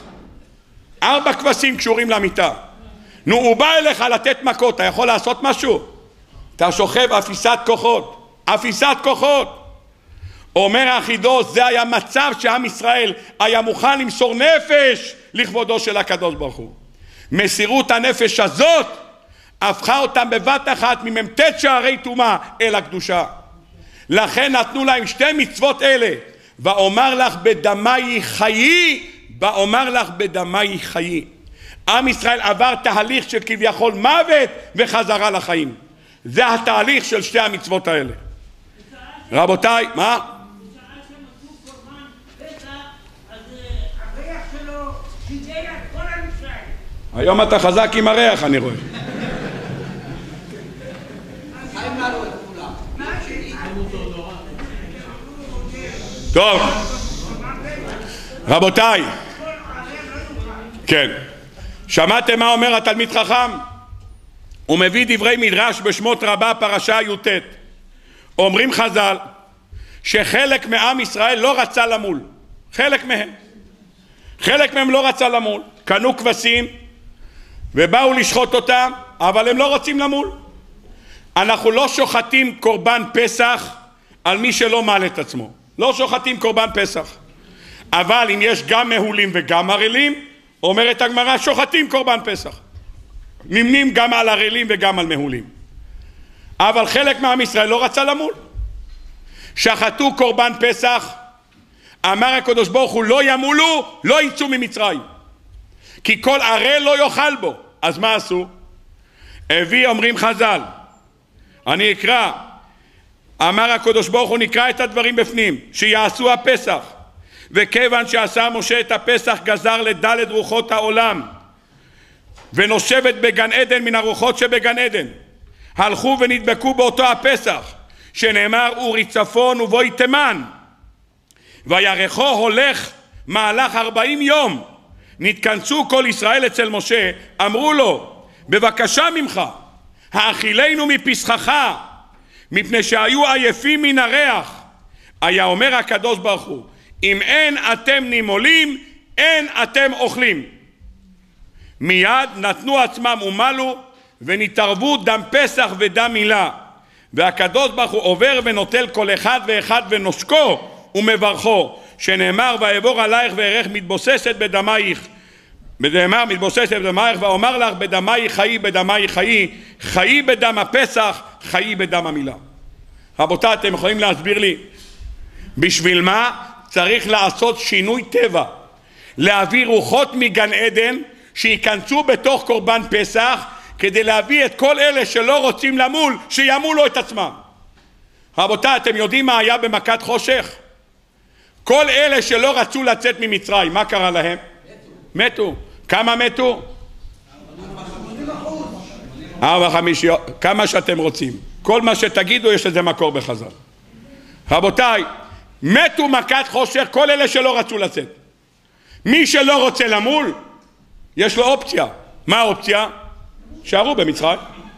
4 כבשים קשורים למיטה. נו, הוא בא אליך לתת מכות, אתה יכול לעשות משהו? אתה שוכב אפיסת כוחות, אפיסת כוחות. אומר האחידו, זה היה מצב שעם ישראל היה מוכן למסור נפש לכבודו של הקדוש ברוך הוא. מסירות הנפש הזאת הפכה אותם בבת אחת ממ"ט שערי טומאה אל הקדושה. לכן נתנו להם 2 מצוות אלה, ואומר לך בדמי חיי, ואומר לך בדמי חיי. עם ישראל עבר תהליך של כביכול מוות וחזרה לחיים. זה התהליך של 2 המצוות האלה. רבותיי, מה? היום אתה חזק עם הריח, אני רואה. טוב, רבותיי, כן, שמעתם מה אומר התלמיד חכם? הוא מביא דברי מדרש בשמות רבה פרשה י"ט. אומרים חז"ל שחלק מעם ישראל לא רצה למול. חלק מהם לא רצה למול. קנו כבשים ובאו לשחוט אותם, אבל הם לא רוצים למול. אנחנו לא שוחטים קורבן פסח על מי שלא מעל את עצמו. לא שוחטים קורבן פסח. אבל אם יש גם מהולים וגם ערלים, אומרת הגמרא, שוחטים קורבן פסח. נמנים גם על ערלים וגם על מהולים. אבל חלק מעם ישראל לא רצה למול. שחטו קורבן פסח, אמר הקדוש ברוך הוא, לא ימולו, לא יצאו ממצרים. כי כל ערל לא יאכל בו. אז מה עשו? אומרים חז"ל, אני אקרא, אמר הקדוש ברוך הוא, נקרא את הדברים בפנים, שיעשו הפסח. וכיוון שעשה משה את הפסח, גזר לד' רוחות העולם, ונושבת בגן עדן מן הרוחות שבגן עדן. הלכו ונדבקו באותו הפסח, שנאמר אורי צפון ובואי תימן. וירחו הולך מהלך 40 יום. נתכנסו כל ישראל אצל משה, אמרו לו, בבקשה ממך, האכילנו מפסחך, מפני שהיו עייפים מן הריח. היה אומר הקדוש ברוך הוא, אם אין אתם נימולים, אין אתם אוכלים. מיד נתנו עצמם ומלו, ונתערבו דם פסח ודם מילה. והקדוש ברוך הוא עובר ונוטל כל אחד ואחד ונושקו ומברכו, שנאמר ויעבור עלייך וערך מתבוססת בדמייך. ונאמר מתבוססת בדמייך, ואומר לך בדמי חיי, בדמי חיי, חיי בדם הפסח, חיי בדם המילה. רבותיי, אתם יכולים להסביר לי בשביל מה צריך לעשות שינוי טבע, להביא רוחות מגן עדן שיכנסו בתוך קורבן פסח, כדי להביא את כל אלה שלא רוצים למול, שימולו את עצמם. רבותיי, אתם יודעים מה היה במכת חושך? כל אלה שלא רצו לצאת ממצרים, מה קרה להם? מתו. כמה מתו? 4-5, כמה שאתם רוצים. כל מה שתגידו יש לזה מקור בחז"ל. רבותיי, מתו מכת חושך כל אלה שלא רצו לצאת. מי שלא רוצה למול, יש לו אופציה. מה האופציה? שערו במצרים.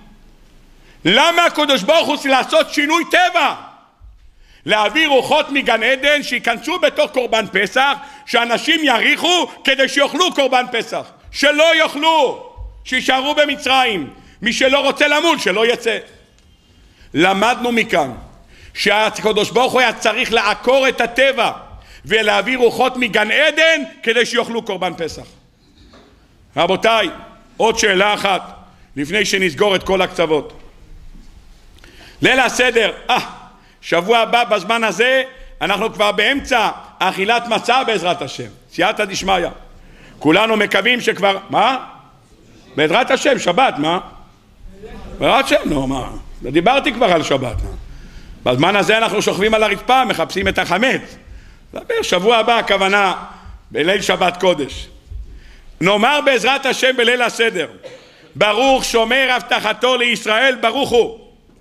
למה הקדוש ברוך הוא לעשות שינוי טבע? להביא רוחות מגן עדן שיכנסו בתוך קורבן פסח, שאנשים יריחו כדי שיאכלו קורבן פסח. שלא יאכלו, שישארו במצרים. מי שלא רוצה למול, שלא יצא. למדנו מכאן שהקדוש ברוך הוא היה צריך לעקור את הטבע ולהביא רוחות מגן עדן כדי שיאכלו קורבן פסח. רבותיי, עוד שאלה אחת לפני שנסגור את כל הקצוות. ליל הסדר, שבוע הבא בזמן הזה אנחנו כבר באמצע אכילת מצה בעזרת השם, סייעתא דשמיא. כולנו מקווים שכבר, מה? בעזרת השם, שבת, מה? בעזרת השם, נו, מה? דיברתי כבר על שבת. בזמן הזה אנחנו שוכבים על הרצפה, מחפשים את החמץ. שבוע הבא הכוונה בליל שבת קודש. נאמר בעזרת השם בליל הסדר, ברוך שומר הבטחתו לישראל, ברוך הוא.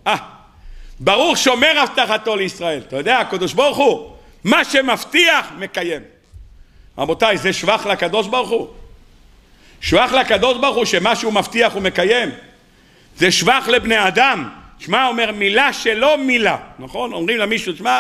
ברוך שומר הבטחתו לישראל. אתה יודע, הקדוש ברוך הוא, מה שמבטיח מקיים. רבותיי, זה שבח לקדוש ברוך הוא. שבח לקדוש ברוך הוא שמה שהוא מבטיח הוא מקיים. זה שבח לבני אדם. שמע אומר מילה שלא מילה, נכון? אומרים למישהו, שמע,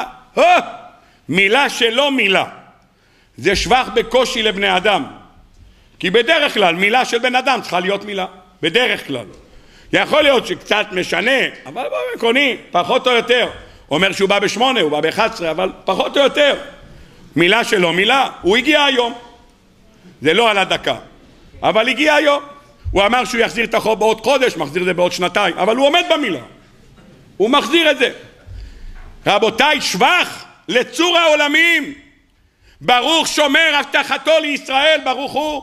מילה שלא מילה. זה שבח בקושי לבני אדם. כי בדרך כלל מילה של בן אדם צריכה להיות מילה. בדרך כלל. יכול להיות שקצת משנה, אבל בעקרוני, פחות או יותר. אומר שהוא בא ב8, הוא בא ב11, אבל פחות או יותר. מילה שלא מילה, הוא הגיע היום. זה לא על הדקה. אבל הגיע היום. הוא אמר שהוא יחזיר את החוב בעוד חודש, מחזיר את זה בעוד שנתיים, אבל הוא עומד במילה. הוא מחזיר את זה. רבותיי, שבח לצור העולמים. ברוך שומר הבטחתו לישראל, ברוך הוא.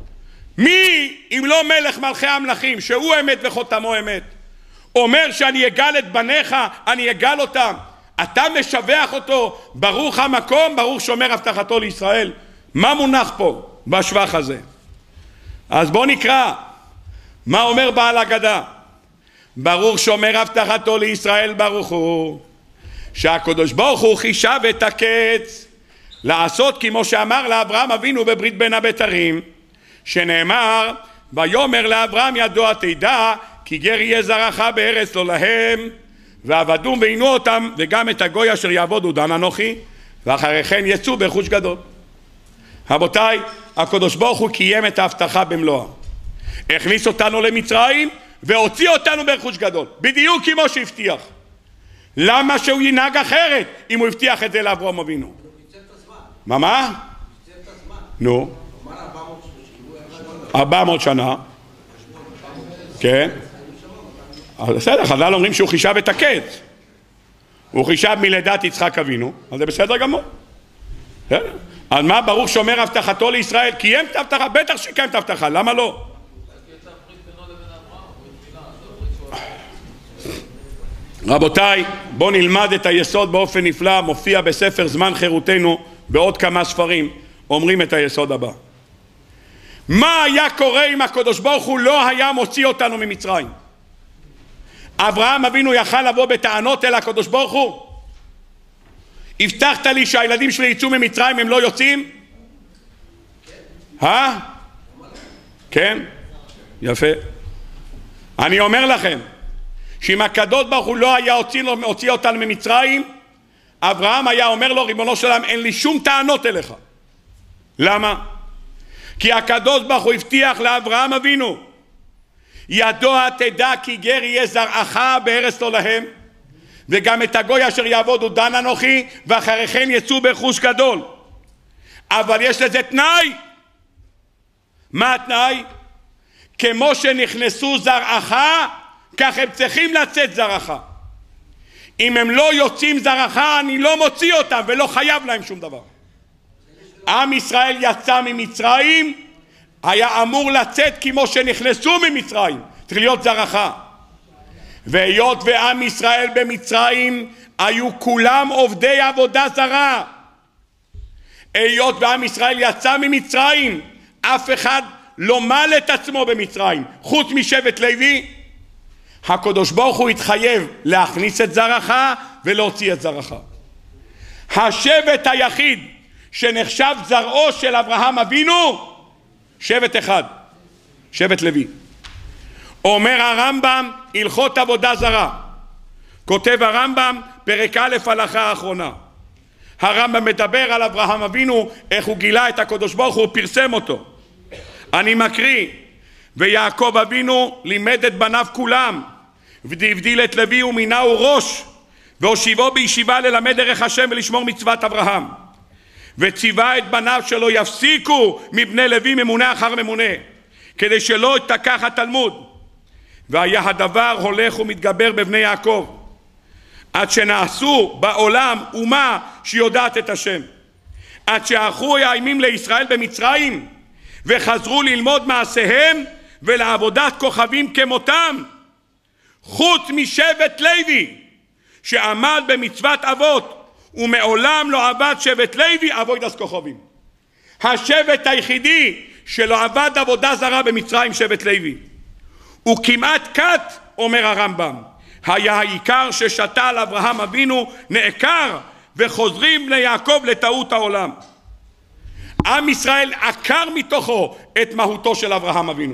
מי אם לא מלך מלכי המלכים, שהוא אמת וחותמו אמת, אומר שאני אגל את בניך, אני אגל אותם. אתה משבח אותו, ברוך המקום, ברוך שומר הבטחתו לישראל. מה מונח פה בשבח הזה? אז בוא נקרא מה אומר בעל הגדה. ברוך שומר הבטחתו לישראל, ברוך הוא, שהקדוש ברוך הוא חישב את הקץ לעשות כמו שאמר לאברהם אבינו בברית בין הבתרים, שנאמר ויאמר לאברהם ידוע תדע כי גר יהיה זרעך בארץ לא להם ועבדום ועינו אותם וגם את הגוי אשר יעבודו דן אנוכי ואחרי כן יצאו ברכוש גדול. רבותיי, הקדוש ברוך הוא קיים את ההבטחה במלואה, הכניס אותנו למצרים והוציא אותנו ברכוש גדול בדיוק כמו שהבטיח. למה שהוא ינהג אחרת אם הוא הבטיח את זה לאברהם אבינו? מה? נו, 400 שנה. כן, בסדר, חז"ל אומרים שהוא חישב את הקץ, הוא חישב מלידת יצחק אבינו, אז זה בסדר גמור. אז מה ברוך שומר הבטחתו לישראל? קיים את ההבטחה, בטח שקיים את ההבטחה, למה לא? רבותיי, בואו נלמד את היסוד באופן נפלא, מופיע בספר זמן חירותנו בעוד כמה ספרים, אומרים את היסוד הבא. מה היה קורה אם הקדוש ברוך הוא לא היה מוציא אותנו ממצרים? אברהם אבינו יכל לבוא בטענות אל הקדוש ברוך הוא? הבטחת לי שהילדים שלי יצאו ממצרים, הם לא יוצאים? כן? יפה. אני אומר לכם שאם הקדוש ברוך הוא לא היה הוציא אותנו ממצרים, אברהם היה אומר לו, ריבונו של עולם, אין לי שום טענות אליך. למה? כי הקדוש ברוך הוא הבטיח לאברהם אבינו, ידוע תדע כי גר יהיה זרעך בארץ לא להם, וגם את הגוי אשר יעבודו דן אנוכי, ואחרי כן יצאו ברכוש גדול. אבל יש לזה תנאי. מה התנאי? כמו שנכנסו זרעך, כך הם צריכים לצאת זרעך. אם הם לא יוצאים זרעך, אני לא מוציא אותם ולא חייב להם שום דבר. עם ישראל יצא ממצרים, היה אמור לצאת כמו שנכנסו ממצרים, צריך להיות זרעך. והיות ועם ישראל במצרים היו כולם עובדי עבודה זרה, היות ועם ישראל יצא ממצרים, אף אחד לא מל את עצמו במצרים, חוץ משבט לוי, הקדוש ברוך הוא התחייב להכניס את זרעך ולהוציא את זרעך. השבט היחיד שנחשב זרעו של אברהם אבינו, שבט אחד, שבט לוי. אומר הרמב"ם, הלכות עבודה זרה, כותב הרמב"ם, פרק א' הלכה האחרונה. הרמב"ם מדבר על אברהם אבינו, איך הוא גילה את הקדוש ברוך הוא, פרסם אותו. אני מקריא, ויעקב אבינו לימד את בניו כולם, והבדיל את לוי ומינהו ראש, והושיבו בישיבה ללמד דרך השם ולשמור מצוות אברהם. וציווה את בניו שלא יפסיקו מבני לוי ממונה אחר ממונה, כדי שלא יתקח התלמוד. והיה הדבר הולך ומתגבר בבני יעקב, עד שנעשו בעולם אומה שיודעת את השם, עד שערכו הימים לישראל במצרים, וחזרו ללמוד מעשיהם ולעבודת כוכבים כמותם, חוץ משבט לוי שעמד במצוות אבות, ומעולם לא עבד שבט לוי עבודת כוכבים. השבט היחידי שלא עבד עבודה זרה במצרים, שבט לוי. הוא כמעט קט, אומר הרמב"ם, היה העיקר ששתה על אברהם אבינו נעקר, וחוזרים בני יעקב לטעות העולם. עם ישראל עקר מתוכו את מהותו של אברהם אבינו,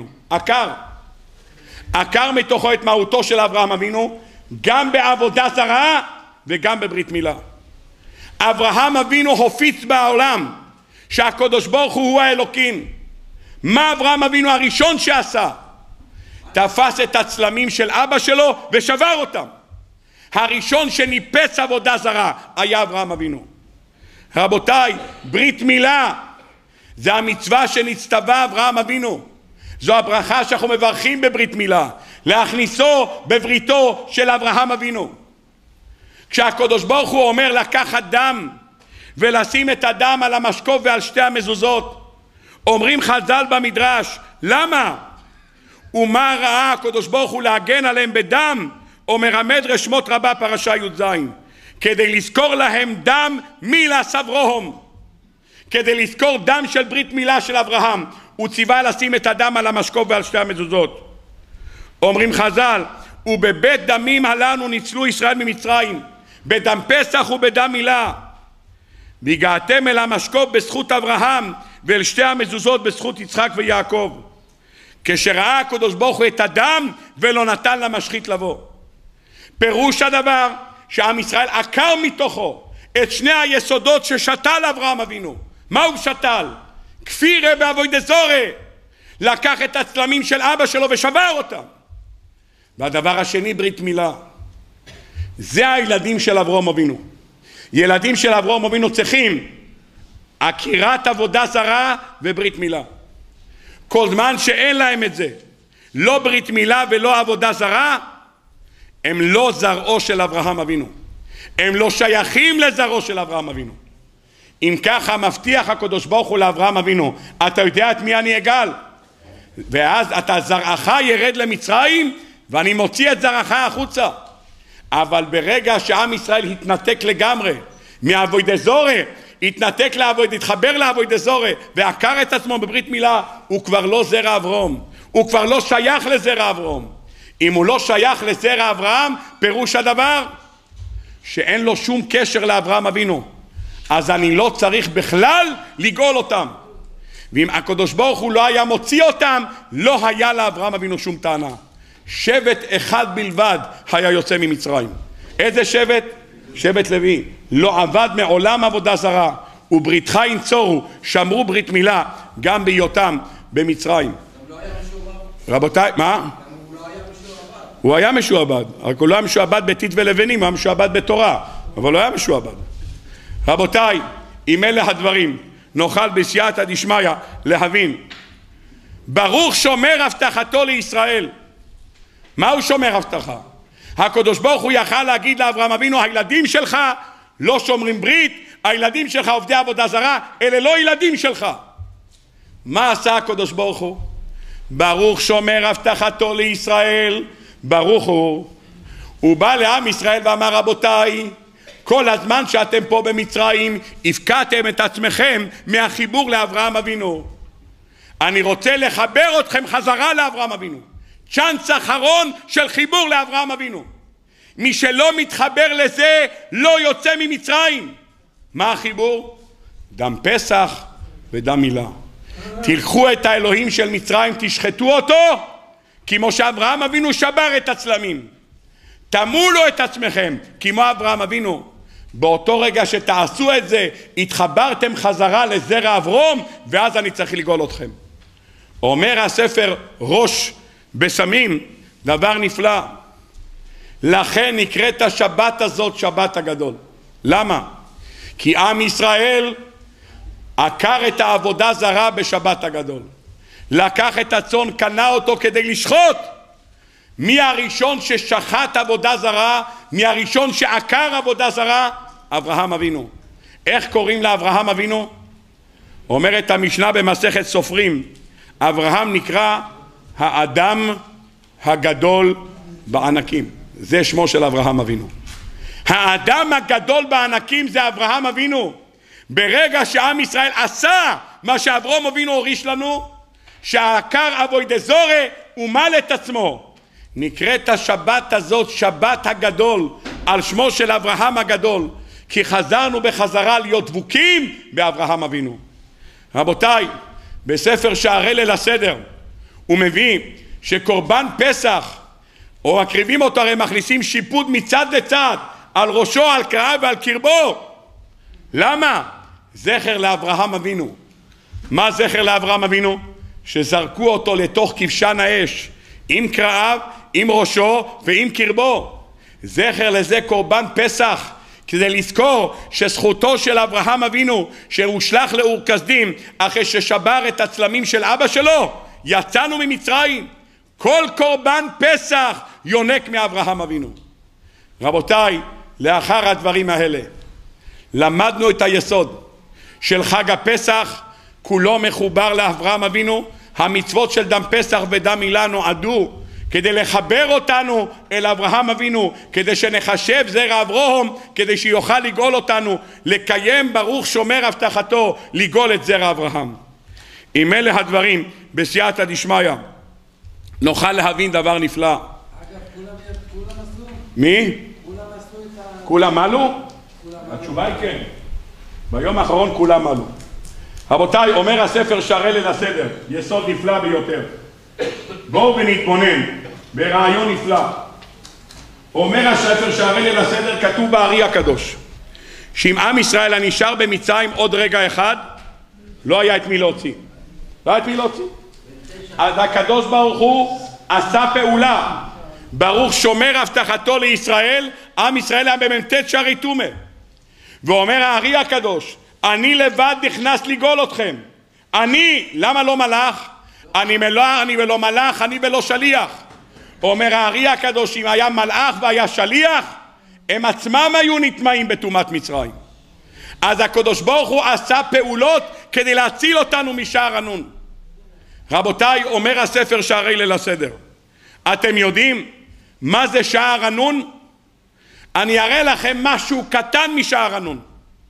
עקר מתוכו את מהותו של אברהם אבינו, גם בעבודה זרה וגם בברית מילה. אברהם אבינו הופיץ בעולם שהקדוש ברוך הוא האלוקים. מה אברהם אבינו הראשון שעשה? תפס את הצלמים של אבא שלו ושבר אותם. הראשון שניפץ עבודה זרה היה אברהם אבינו. רבותיי, ברית מילה זה המצווה שנצטווה אברהם אבינו. זו הברכה שאנחנו מברכים בברית מילה, להכניסו בבריתו של אברהם אבינו. כשהקדוש ברוך הוא אומר לקחת דם ולשים את הדם על המשקוף ועל שתי המזוזות, אומרים חז"ל במדרש, למה? ומה ראה הקדוש ברוך הוא להגן עליהם בדם? אומר המדרש שמות רבה פרשה י"ז, כדי לזכור להם דם מילה סברוהם, כדי לזכור דם של ברית מילה של אברהם, הוא ציווה לשים את הדם על המשקוף ועל שתי המזוזות. אומרים חז"ל, ובבית דמים הללו ניצלו ישראל ממצרים, בדם פסח ובדם מילה. והגעתם אל המשקוף בזכות אברהם, ואל שתי המזוזות בזכות יצחק ויעקב, כשראה הקדוש ברוך הוא את הדם ולא נתן למשחית לבוא. פירוש הדבר שעם ישראל עקר מתוכו את שני היסודות ששתל אברהם אבינו. מה הוא שתל? כפירה בעבודה זרה, לקח את הצלמים של אבא שלו ושבר אותם. והדבר השני, ברית מילה. זה הילדים של אברהם אבינו. ילדים של אברהם אבינו צריכים עקירת עבודה זרה וברית מילה. כל זמן שאין להם את זה, לא ברית מילה ולא עבודה זרה, הם לא זרעו של אברהם אבינו, הם לא שייכים לזרעו של אברהם אבינו. אם ככה מבטיח הקדוש ברוך הוא לאברהם אבינו, אתה יודע את מי אני אגאל? ואז אתה זרעך ירד למצרים ואני מוציא את זרעך החוצה. אבל ברגע שעם ישראל התנתק לגמרי מעבודה זרה, התנתק לעבוד, התחבר לעבודה זרה ועקר את עצמו בברית מילה, הוא כבר לא זרע אברהם, הוא כבר לא שייך לזרע אברהם. אם הוא לא שייך לזרע אברהם, פירוש הדבר שאין לו שום קשר לאברהם אבינו, אז אני לא צריך בכלל לגאול אותם. ואם הקדוש ברוך הוא לא היה מוציא אותם, לא היה לאברהם אבינו שום טענה. שבט אחד בלבד היה יוצא ממצרים. איזה שבט? שבט לוי. לא עבד מעולם עבודה זרה, ובריתך ינצורו, שמרו ברית מילה גם בהיותם במצרים. רבותיי, מה? הוא היה משועבד, רק הוא לא היה משועבד בטיט ולבנים, הוא היה משועבד בתורה, אבל לא היה משועבד. רבותיי, אם אלה הדברים נוכל בסייעתא דשמיא להבין, ברוך שומר הבטחתו לישראל. מה הוא שומר הבטחה? הקדוש ברוך הוא יכל להגיד לאברהם אבינו, הילדים שלך לא שומרים ברית, הילדים שלך עובדי עבודה זרה, אלה לא ילדים שלך. מה עשה הקדוש ברוך הוא? ברוך שומר הבטחתו לישראל, ברוך הוא. הוא בא לעם ישראל ואמר, רבותיי, כל הזמן שאתם פה במצרים, הפקעתם את עצמכם מהחיבור לאברהם אבינו. אני רוצה לחבר אתכם חזרה לאברהם אבינו. צ'אנס אחרון של חיבור לאברהם אבינו. מי שלא מתחבר לזה לא יוצא ממצרים. מה החיבור? דם פסח ודם מילה. תלכו את האלוהים של מצרים, תשחטו אותו, כמו שאברהם אבינו שבר את הצלמים. תמולו את עצמכם, כמו אברהם אבינו. באותו רגע שתעשו את זה, התחברתם חזרה לזרע אברהם, ואז אני צריך לגאול אתכם. אומר הספר ראש בסמים, דבר נפלא. לכן נקראת השבת הזאת שבת הגדול. למה? כי עם ישראל עקר את העבודה זרה בשבת הגדול. לקח את הצאן, קנה אותו כדי לשחוט. מי הראשון ששחט עבודה זרה? מי הראשון שעקר עבודה זרה? אברהם אבינו. איך קוראים לאברהם אבינו? אומרת המשנה במסכת סופרים, אברהם נקרא האדם הגדול בענקים. זה שמו של אברהם אבינו. האדם הגדול בענקים זה אברהם אבינו. ברגע שעם ישראל עשה מה שאברהם אבינו הוריש לנו, שעקר אבוידע זורה ומל את עצמו, נקראת השבת הזאת שבת הגדול על שמו של אברהם הגדול, כי חזרנו בחזרה להיות דבוקים באברהם אבינו. רבותיי, בספר שערי ליל הסדר הוא מביא שקורבן פסח, או מקריבים אותו, הרי מכניסים שיפוד מצד לצד, על ראשו, על קרעיו ועל קרבו. למה? זכר לאברהם אבינו. מה זכר לאברהם אבינו? שזרקו אותו לתוך כבשן האש, עם קרעיו, עם ראשו ועם קרבו. זכר לזה קורבן פסח, כדי לזכור שזכותו של אברהם אבינו, שהושלך לאור כשדים אחרי ששבר את הצלמים של אבא שלו, יצאנו ממצרים. כל קורבן פסח יונק מאברהם אבינו. רבותיי, לאחר הדברים האלה למדנו את היסוד של חג הפסח, כולו מחובר לאברהם אבינו. המצוות של דם פסח ודם מילה נועדו כדי לחבר אותנו אל אברהם אבינו, כדי שנחשב זרע אברהם, כדי שיוכל לגאול אותנו, לקיים ברוך שומר הבטחתו, לגאול את זרע אברהם. אם אלה הדברים בסייעתא דשמיא, נוכל להבין דבר נפלא. אגב, כולם עשו? מי? כולם עשו את ה... כולם עלו? התשובה היא כן. ביום האחרון כולם עלו. רבותיי, אומר הספר שערי ליל הסדר, יסוד נפלא ביותר. בואו ונתבונן ברעיון נפלא. אומר הספר שערי ליל הסדר, כתוב בארי הקדוש, שאם עם ישראל הנשאר במצרים עוד רגע אחד, לא היה את מי להוציא. לא היה את מי להוציא. אז הקדוש ברוך הוא עשה פעולה. ברוך שומר הבטחתו לישראל. עם ישראל היה במ"ט שערי טומאה. ואומר הארי הקדוש, אני לבד נכנס לגאול אתכם. אני, למה לא מלאך? אני ולא מלאך, אני ולא שליח. אומר הארי הקדוש, אם היה מלאך והיה שליח, הם עצמם היו נטמעים בטומאת מצרים. אז הקדוש ברוך הוא עשה פעולות כדי להציל אותנו משער הנון. רבותיי, אומר הספר שערי ליל הסדר, אתם יודעים מה זה שער הנון? אני אראה לכם משהו קטן משער הנון.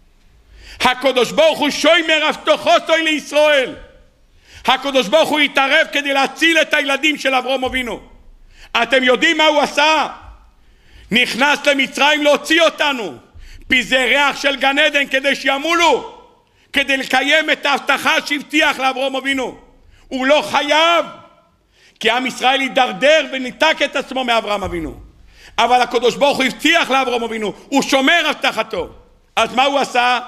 הקדוש ברוך הוא שומר הבטחתו לישראל. הקדוש ברוך הוא התערב כדי להציל את הילדים של אברהם אבינו. אתם יודעים מה הוא עשה? נכנס למצרים להוציא אותנו, פיזריח של גן עדן כדי שימולו, כדי לקיים את ההבטחה שהבטיח לאברהם אבינו. הוא לא חייב, כי עם ישראל יידרדר וניתק את עצמו מאברהם אבינו. אבל הקדוש ברוך הוא הבטיח לאברהם אבינו, הוא שומר הבטחתו. אז מה הוא עשה?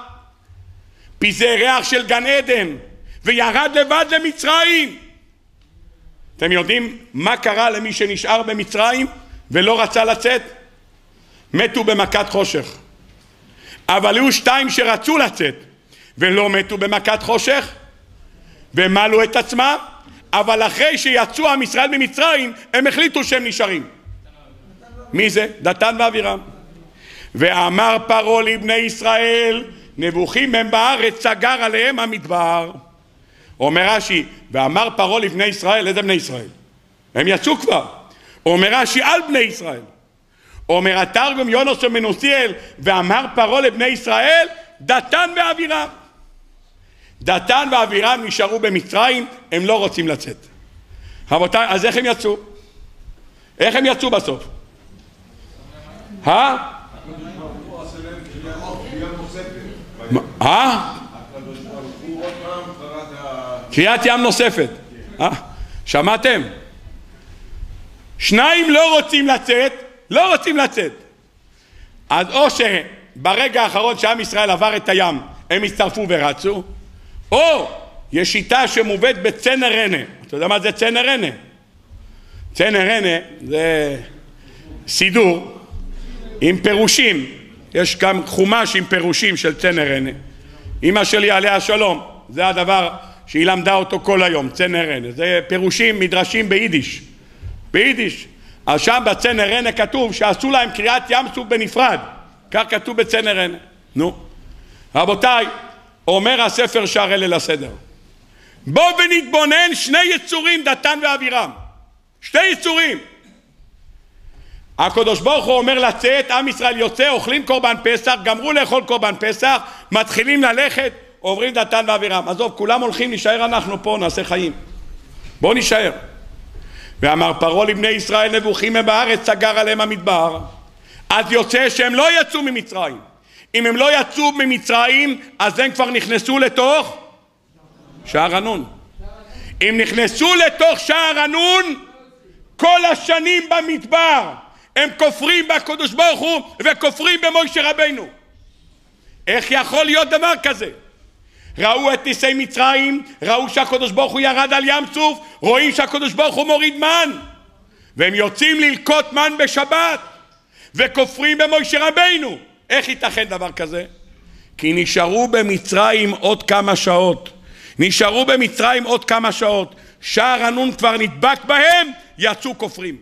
פיזריח של גן עדן, וירד לבד למצרים. אתם יודעים מה קרה למי שנשאר במצרים ולא רצה לצאת? מתו במכת חושך. אבל היו 2 שרצו לצאת ולא מתו במכת חושך ומלו את עצמם, אבל אחרי שיצאו עם ישראל ממצרים הם החליטו שהם נשארים. מי זה? דתן ואבירם. ואמר פרעה לבני ישראל, נבוכים הם בארץ, סגר עליהם המדבר. אומר רש"י, ואמר פרעה לבני ישראל, איזה בני ישראל? הם יצאו כבר. אומר רש"י, על בני ישראל. אומר התרגום יונס מנוסיאל, ואמר פרעה לבני ישראל, דתן ואבירם. דתן ואבירם נשארו במצרים, הם לא רוצים לצאת. רבותיי, אז איך הם יצאו? איך הם יצאו בסוף? קריאת ים נוספת. שמעתם? שניים לא רוצים לצאת, לא רוצים לצאת. אז או שברגע האחרון שעם ישראל עבר את הים הם הצטרפו ורצו, או יש שיטה שמובאת בצנר רנה. אתה יודע מה זה צנר רנה? צנר רנה זה סידור עם פירושים, יש גם חומש עם פירושים של צנר רנה. אמא שלי עליה השלום, זה הדבר שהיא למדה אותו כל היום, צנר רנה. זה פירושים, מדרשים ביידיש. ביידיש. אז שם בצנר רנה כתוב שעשו להם קריאת ים סוף בנפרד. כך כתוב בצנר רנה. נו. רבותיי, אומר הספר שערי ליל הסדר. בוא ונתבונן שני יצורים, דתן ואבירם. שני יצורים. הקדוש ברוך הוא אומר לצאת, עם ישראל יוצא, אוכלים קורבן פסח, גמרו לאכול קורבן פסח, מתחילים ללכת, אומרים דתן ואבירם. עזוב, כולם הולכים, נשאר אנחנו פה, נעשה חיים. בוא נשאר. ואמר פרעה לבני ישראל, נבוכים הם בארץ, סגר עליהם המדבר. אז יוצא שהם לא יצאו ממצרים. אם הם לא יצאו ממצרים, אז הם כבר נכנסו לתוך שער הנון. אם נכנסו לתוך שער הנון, כל השנים במדבר הם כופרים בקדוש ברוך הוא וכופרים במשה רבינו. איך יכול להיות דבר כזה? ראו את ניסי מצרים, ראו שהקדוש ברוך הוא ירד על ים סוף, רואים שהקדוש ברוך הוא מוריד מן, והם יוצאים ללקוט מן בשבת וכופרים במשה רבינו. איך ייתכן דבר כזה? כי נשארו במצרים עוד כמה שעות. נשארו במצרים עוד כמה שעות. שער הנון כבר נדבק בהם, יצאו כופרים.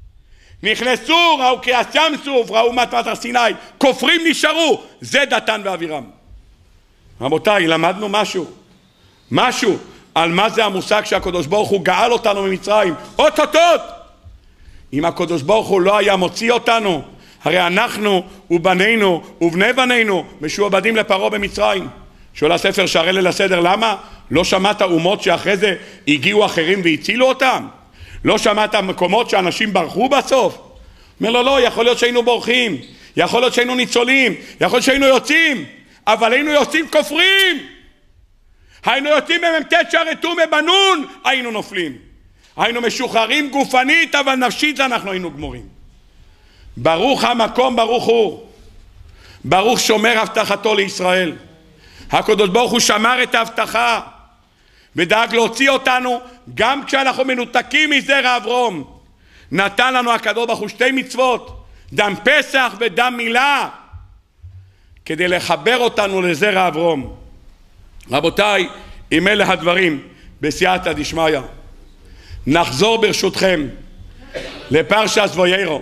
נכנסו, ראו קריאת ים סוף, ראו מתנת הר סיני, כופרים נשארו. זה דתן ואבירם. רבותיי, למדנו משהו על מה זה המושג שהקדוש ברוך הוא גאל אותנו ממצרים. אותות. אם הקדוש ברוך הוא לא היה מוציא אותנו, הרי אנחנו ובנינו ובני בנינו משועבדים לפרעה במצרים. שואל הספר שערי ליל הסדר, למה? לא שמעת אומות שאחרי זה הגיעו אחרים והצילו אותם? לא שמעת מקומות שאנשים ברחו בסוף? אומר לו, לא, יכול להיות שהיינו בורחים, יכול להיות שהיינו ניצולים, יכול להיות שהיינו יוצאים, אבל היינו יוצאים כופרים. היינו יוצאים במ"ט שערי תומה בנון, היינו נופלים. היינו משוחררים גופנית, אבל נפשית אנחנו היינו גמורים. ברוך המקום, ברוך הוא. ברוך שומר הבטחתו לישראל. הקדוש ברוך הוא שמר את ההבטחה ודאג להוציא אותנו גם כשאנחנו מנותקים מזרע אברהם. נתן לנו הקדוש ברוך הוא שתי מצוות, דם פסח ודם מילה, כדי לחבר אותנו לזרע אברהם. רבותיי, אם אלה הדברים בסייעתא דשמיא, נחזור ברשותכם לפרשת וירא.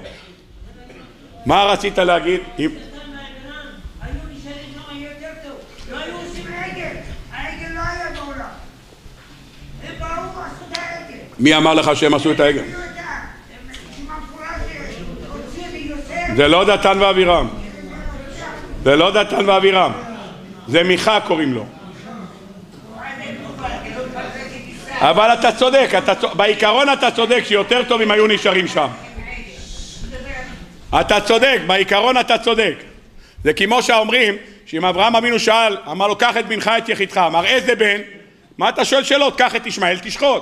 מה רצית להגיד? מי אמר לך שהם עשו את העגל? זה לא דתן ואבירם. זה לא דתן ואבירם. זה מיכה קוראים לו. אבל אתה צודק, בעיקרון אתה צודק שיותר טוב אם היו נשארים שם. אתה צודק, בעיקרון אתה צודק. זה כמו שאומרים שאם אברהם אבינו שאל, אמר לו קח את בנך את יחידך, אמר איזה בן? מה אתה שואל שאלות? קח את ישמעאל תשחוט.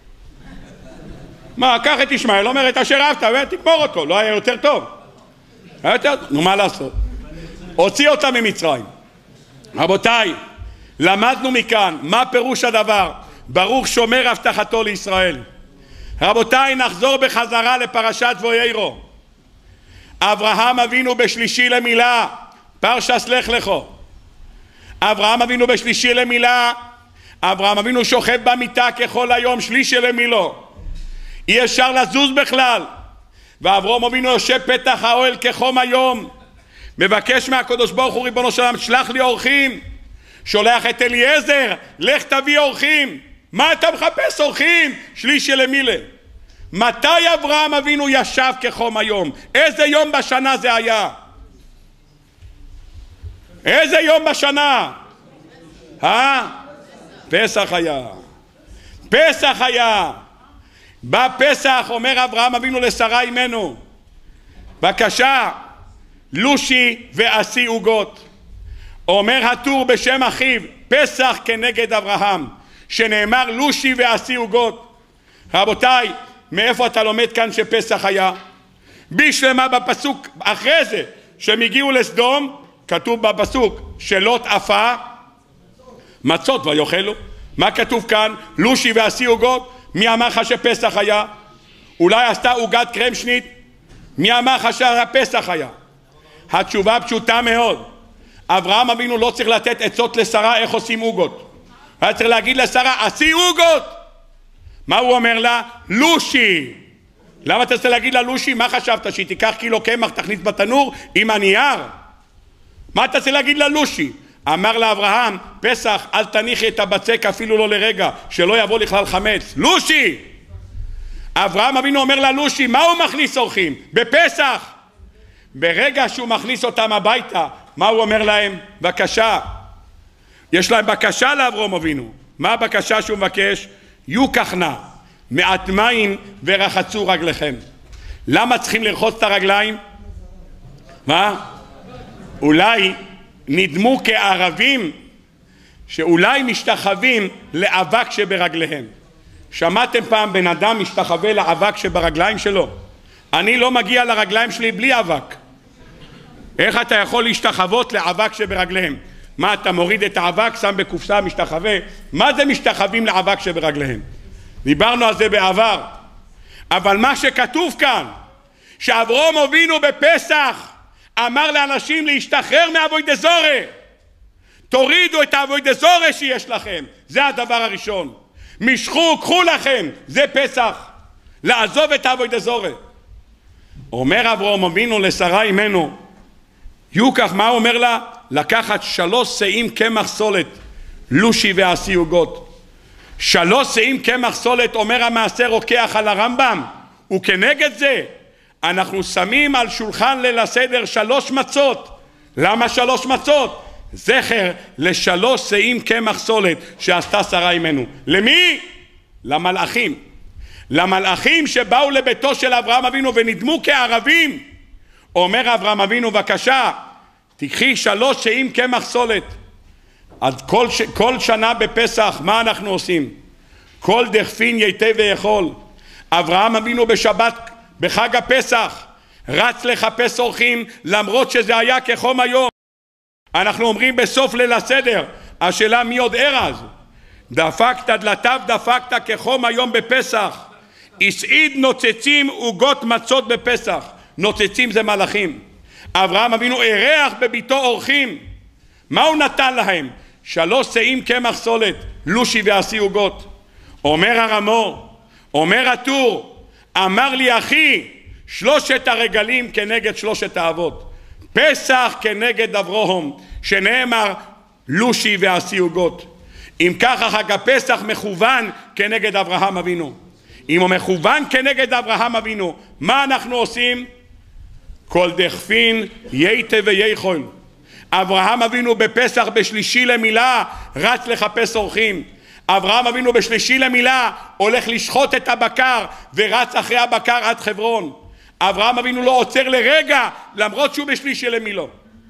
מה, קח את ישמעאל, אומר את אשר אהבת ותגמור אותו, לא היה יותר טוב. היה יותר טוב, נו מה לעשות? הוציא אותם ממצרים. רבותיי, למדנו מכאן מה פירוש הדבר, ברוך שומר הבטחתו לישראל. רבותיי, נחזור בחזרה לפרשת וירא. אברהם אבינו בשלישי למילה, פרשת לך לך. אברהם אבינו בשלישי למילה, אברהם אבינו שוכב במיטה ככל היום, שלישי למילו. אי אפשר לזוז בכלל. ואברהם אבינו יושב פתח האוהל כחום היום, מבקש מהקדוש ברוך הוא ריבונו של עולם, שלח לי אורחים. שולח את אליעזר, לך תביא אורחים. מה אתה מחפש אורחים? שלישי למילה. מתי אברהם אבינו ישב כחום היום? איזה יום בשנה זה היה? איזה יום בשנה? פסח היה. פסח היה. בא פסח, אומר אברהם אבינו לשרה אמנו, בבקשה, לושי ועשי עוגות. אומר הטור בשם אחיו, פסח כנגד אברהם, שנאמר לושי ועשי עוגות. רבותיי, מאיפה אתה לומד כאן שפסח היה? בשלמה בפסוק אחרי זה, שהם הגיעו לסדום, כתוב בפסוק שלוט עפה מצות ויאכלו. מה כתוב כאן? לושי ועשי עוגות. מי אמר לך שפסח היה? אולי עשתה עוגת קרם שנית? מי אמר לך שהפסח היה? התשובה פשוטה מאוד. אברהם אבינו לא צריך לתת עצות לשרה איך עושים עוגות. היה צריך להגיד לשרה, עשי עוגות. מה הוא אומר לה? לושי. למה אתה צריך להגיד לה לושי? מה חשבת? שהיא תיקח קילו קמח תכניס בתנור עם הנייר? מה אתה צריך להגיד לה לושי? אמר לאברהם, פסח אל תניחי את הבצק אפילו לא לרגע, שלא יבוא לכלל חמץ. לושי. אברהם אבינו אומר לה לושי. מה הוא מכניס אורחים? בפסח. ברגע שהוא מכניס אותם הביתה, מה הוא אומר להם? בקשה. יש להם בקשה לאברהם אבינו. מה הבקשה שהוא מבקש? יוקח נא מעט מים ורחצו רגליכם. למה צריכים לרחוץ את הרגליים? מה? אולי נדמו כערבים שאולי משתחווים לאבק שברגליהם. שמעתם פעם בן אדם משתחווה לאבק שברגליים שלו? אני לא מגיע לרגליים שלי בלי אבק. איך אתה יכול להשתחוות לאבק שברגליהם? מה, אתה מוריד את האבק, שם בקופסה, משתחווה? מה זה משתחווים לאבק שברגליהם? דיברנו על זה בעבר. אבל מה שכתוב כאן, שאברהם אבינו בפסח אמר לאנשים להשתחרר מעבודה זרה. תורידו את העבודה זרה שיש לכם. זה הדבר הראשון. משכו, קחו לכם. זה פסח. לעזוב את העבודה זרה. אומר אברהם אבינו לשרה אמנו, יוקח, מה אומר לה? לקחת 3 שאים קמח סולת, לושי ועשי עוגות. 3 שאים קמח סולת, אומר המעשה רוקח על הרמב"ם, וכנגד זה אנחנו שמים על שולחן ליל הסדר 3 מצות. למה 3 מצות? זכר ל3 שאים קמח סולת שעשתה שרה אמנו. למי? למלאכים. למלאכים שבאו לביתו של אברהם אבינו ונדמו כערבים. אומר אברהם אבינו, בבקשה, תקחי 3 שאים קמח סולת. עד כל שנה בפסח, מה אנחנו עושים? כל דכפין ייתי ויכול. אברהם אבינו בשבת, בחג הפסח, רץ לחפש אורחים, למרות שזה היה כחום היום. אנחנו אומרים בסוף ליל הסדר, השאלה מי עוד ער אז? דפקת דלתיו דפקת כחום היום בפסח. הסעיד נוצצים עוגות מצות בפסח. נוצצים זה מלאכים. אברהם אבינו אירח בביתו אורחים. מה הוא נתן להם? 3 שאים קמח סולת, לושי ועשי עוגות. אומר הרמור, אומר הטור, אמר לי אחי, 3 הרגלים כנגד 3 האבות. פסח כנגד אברהם, שנאמר לושי ועשי עוגות. אם ככה חג הפסח מכוון כנגד אברהם אבינו. אם הוא מכוון כנגד אברהם אבינו, מה אנחנו עושים? כל דכפין ייתי ויכול. אברהם אבינו בפסח בשלישי למילה רץ לחפש אורחים. אברהם אבינו בשלישי למילה הולך לשחוט את הבקר ורץ אחרי הבקר עד חברון. אברהם אבינו לא עוצר לרגע למרות שהוא בשלישי למילו.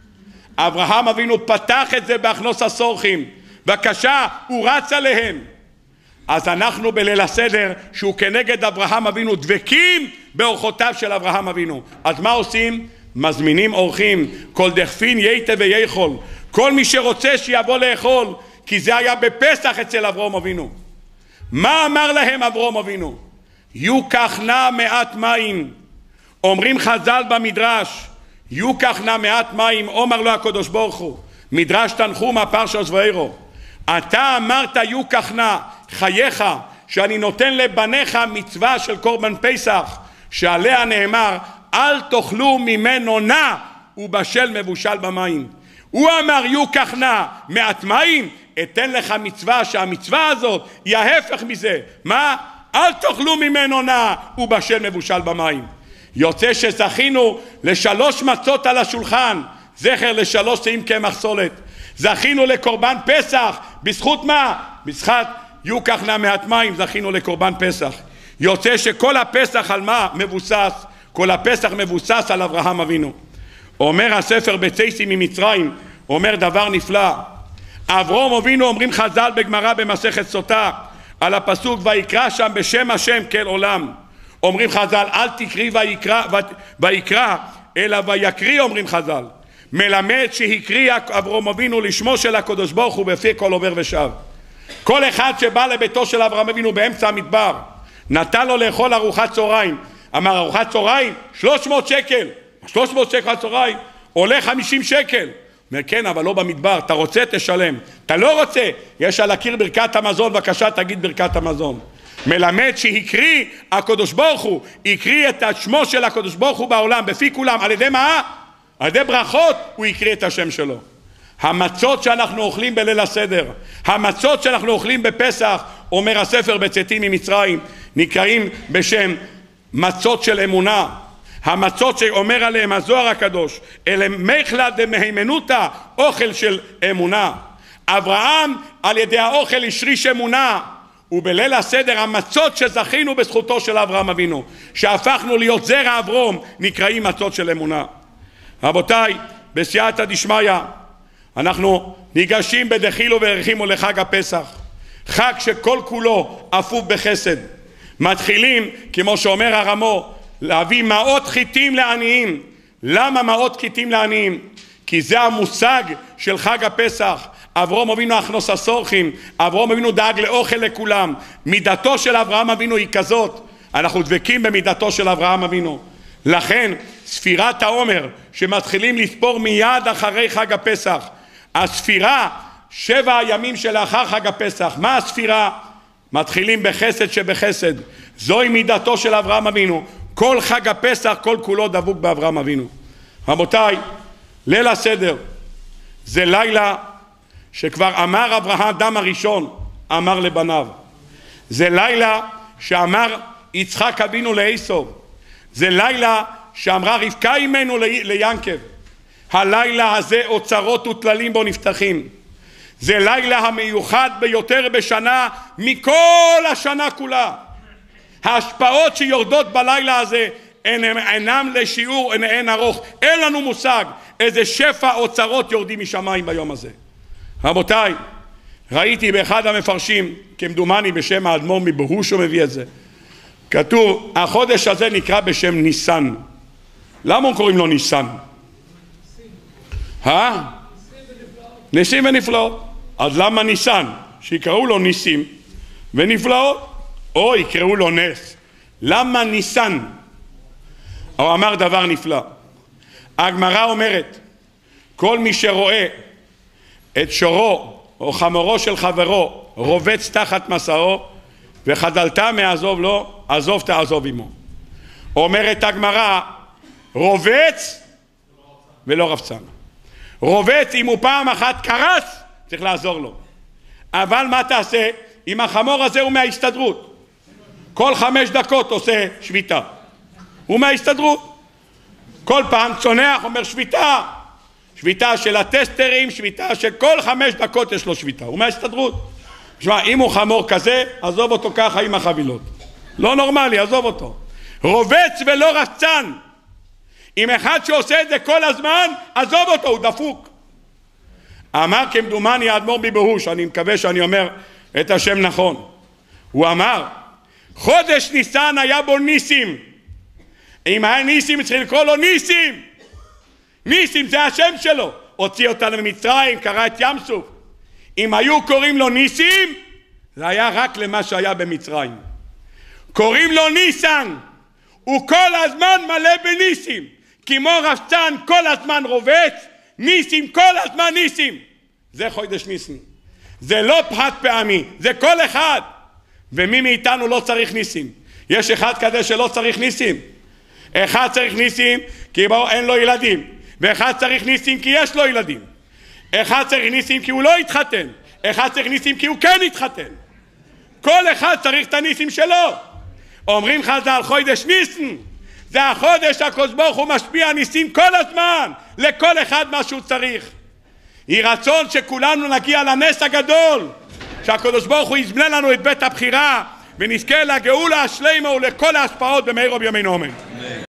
אברהם אבינו פתח את זה בהכנוס הסורכים. בבקשה, הוא רץ עליהם. אז אנחנו בליל הסדר שהוא כנגד אברהם אבינו דבקים באורחותיו של אברהם אבינו. אז מה עושים? מזמינים אורחים. כל דכפין ייתי ויכול. כל מי שרוצה שיבוא לאכול, כי זה היה בפסח אצל אברהם אבינו. מה אמר להם אברהם אבינו? יוקח נא מעט מים. אומרים חז"ל במדרש, יוקח נא מעט מים, אומר לו הקדוש ברוך הוא. מדרש תנחומא פרשת ואירו. אתה אמרת יוקח נא, חייך, שאני נותן לבניך מצווה של קורבן פסח, שעליה נאמר, אל תאכלו ממנו נא, ובשל מבושל במים. הוא אמר יוקח נא מעט מים, אתן לך מצווה שהמצווה הזאת היא ההפך מזה. מה? אל תאכלו ממנו נא, ובשל מבושל במים. יוצא שזכינו ל3 מצות על השולחן, זכר ל3 שאים קמח סולת, זכינו לקורבן פסח. בזכות מה? בזכות יוקח נא מעט מים זכינו לקורבן פסח. יוצא שכל הפסח על מה מבוסס? כל הפסח מבוסס על אברהם אבינו. אומר הספר בצאצאים ממצרים, אומר דבר נפלא. אברהם אבינו, אומרים חז"ל בגמרא במסכת סוטה על הפסוק ויקרא שם בשם השם כל עולם. אומרים חז"ל אל תקרי ויקרא אלא ויקריא, אומרים חז"ל. מלמד שהקריא אברהם אבינו לשמו של הקדוש ברוך הוא בפי כל עובר ושב. כל אחד שבא לביתו של אברהם אבינו באמצע המדבר נתן לו לאכול ארוחת צהריים, אמר ארוחת צהריים 300 שקל, 300 שקל צהריים עולה 50 שקל. אומר כן, אבל לא במדבר, אתה רוצה תשלם, אתה לא רוצה יש על הקיר ברכת המזון, בבקשה תגיד ברכת המזון. מלמד שהקריא הקדוש ברוך הוא, הקריא את השמו של הקדוש ברוך הוא בעולם בפי כולם. על ידי מה? על ידי ברכות הוא הקריא את השם שלו. המצות שאנחנו אוכלים בליל הסדר, המצות שאנחנו אוכלים בפסח, אומר הספר בצאתים ממצרים, נקראים בשם מצות של אמונה. המצות שאומר עליהם הזוהר הקדוש, אלה מחלה דמהימנותא, אוכל של אמונה. אברהם על ידי האוכל השריש אמונה, ובליל הסדר המצות שזכינו בזכותו של אברהם אבינו, שהפכנו להיות זרע אברהם, נקראים מצות של אמונה. רבותיי, בסייעתא דשמיא, אנחנו ניגשים בדחילו ורחימו לחג הפסח, חג שכל כולו אפוף בחסד. מתחילים, כמו שאומר הרמו, להביא מעות חיטים לעניים. למה מעות חיטים לעניים? כי זה המושג של חג הפסח. אברהם אבינו הכנוס הסורכים, אברהם אבינו דאג לאוכל לכולם. מידתו של אברהם אבינו היא כזאת, אנחנו דבקים במידתו של אברהם אבינו. לכן ספירת העומר שמתחילים לספור מיד אחרי חג הפסח, הספירה 7 הימים שלאחר חג הפסח, מה הספירה? מתחילים בחסד שבחסד. זוהי מידתו של אברהם אבינו. כל חג הפסח כל כולו דבוק באברהם אבינו. רבותיי, ליל הסדר זה לילה שכבר אמר אברהם אדם הראשון, אמר לבניו. זה לילה שאמר יצחק אבינו לעשו. זה לילה שאמרה רבקה אימנו ליעקב. הלילה הזה אוצרות וטללים בו נפתחים. זה לילה המיוחד ביותר בשנה מכל השנה כולה. ההשפעות שיורדות בלילה הזה אינם לשיעור, אין ארוך. אין לנו מושג איזה שפע אוצרות יורדים משמיים ביום הזה. רבותיי, ראיתי באחד המפרשים, כמדומני בשם האדמו"ר מברוש, הוא מביא את זה. כתוב, החודש הזה נקרא בשם ניסן. למה הם קוראים לו ניסן? ניסים ונפלאות. אז למה ניסן? שיקראו לו ניסים ונפלאות, או יקראו לו נס. למה ניסן? הוא אמר דבר נפלא. הגמרא אומרת, כל מי שרואה את שורו או חמורו של חברו רובץ תחת מסעו וחדלת מעזוב לו, עזוב תעזוב עמו. אומרת הגמרא, רובץ ולא רבצן. רובץ, אם הוא פעם אחת קרס צריך לעזור לו, אבל מה תעשה אם החמור הזה הוא מההסתדרות? כל 5 דקות עושה שביתה, הוא מההסתדרות. כל פעם צונח אומר שביתה, שביתה של הטסטרים, שביתה שכל 5 דקות יש לו שביתה, הוא מההסתדרות. תשמע, אם הוא חמור כזה, עזוב אותו ככה עם החבילות, לא נורמלי, עזוב אותו. רובץ ולא רבצן. אם אחד שעושה את זה כל הזמן, עזוב אותו, הוא דפוק. אמר כמדומני האדמו"ר מברוש, אני מקווה שאני אומר את השם נכון, הוא אמר, חודש ניסן היה בו ניסים. אם היה ניסים צריך לקרוא לו ניסים. ניסים זה השם שלו, הוציא אותנו ממצרים, קרא את ים סוף. אם היו קוראים לו ניסים, זה היה רק למה שהיה במצרים. קוראים לו ניסן, הוא כל הזמן מלא בניסים, כמו רבצן כל הזמן רובץ, ניסים כל הזמן ניסים. זה חודש ניסים. זה לא חד פעמי, זה כל אחד. ומי מאיתנו לא צריך ניסים? יש אחד כזה שלא צריך ניסים. אחד צריך ניסים כי אין לו ילדים, ואחד צריך ניסים כי יש לו ילדים. אחד צריך ניסים כי הוא לא התחתן, אחד צריך ניסים כי הוא כן התחתן. כל אחד צריך את הניסים שלו. אומרים חז"ל, חודש ניסן זה החודש הקדוש ברוך הוא משפיע ניסים כל הזמן לכל אחד מה שהוא צריך. היא רצון שכולנו נגיע לנס הגדול, שהקדוש ברוך הוא יזמנה לנו את בית הבחירה ונזכה לגאולה השלמה ולכל ההשפעות במהרה בימינו אמן.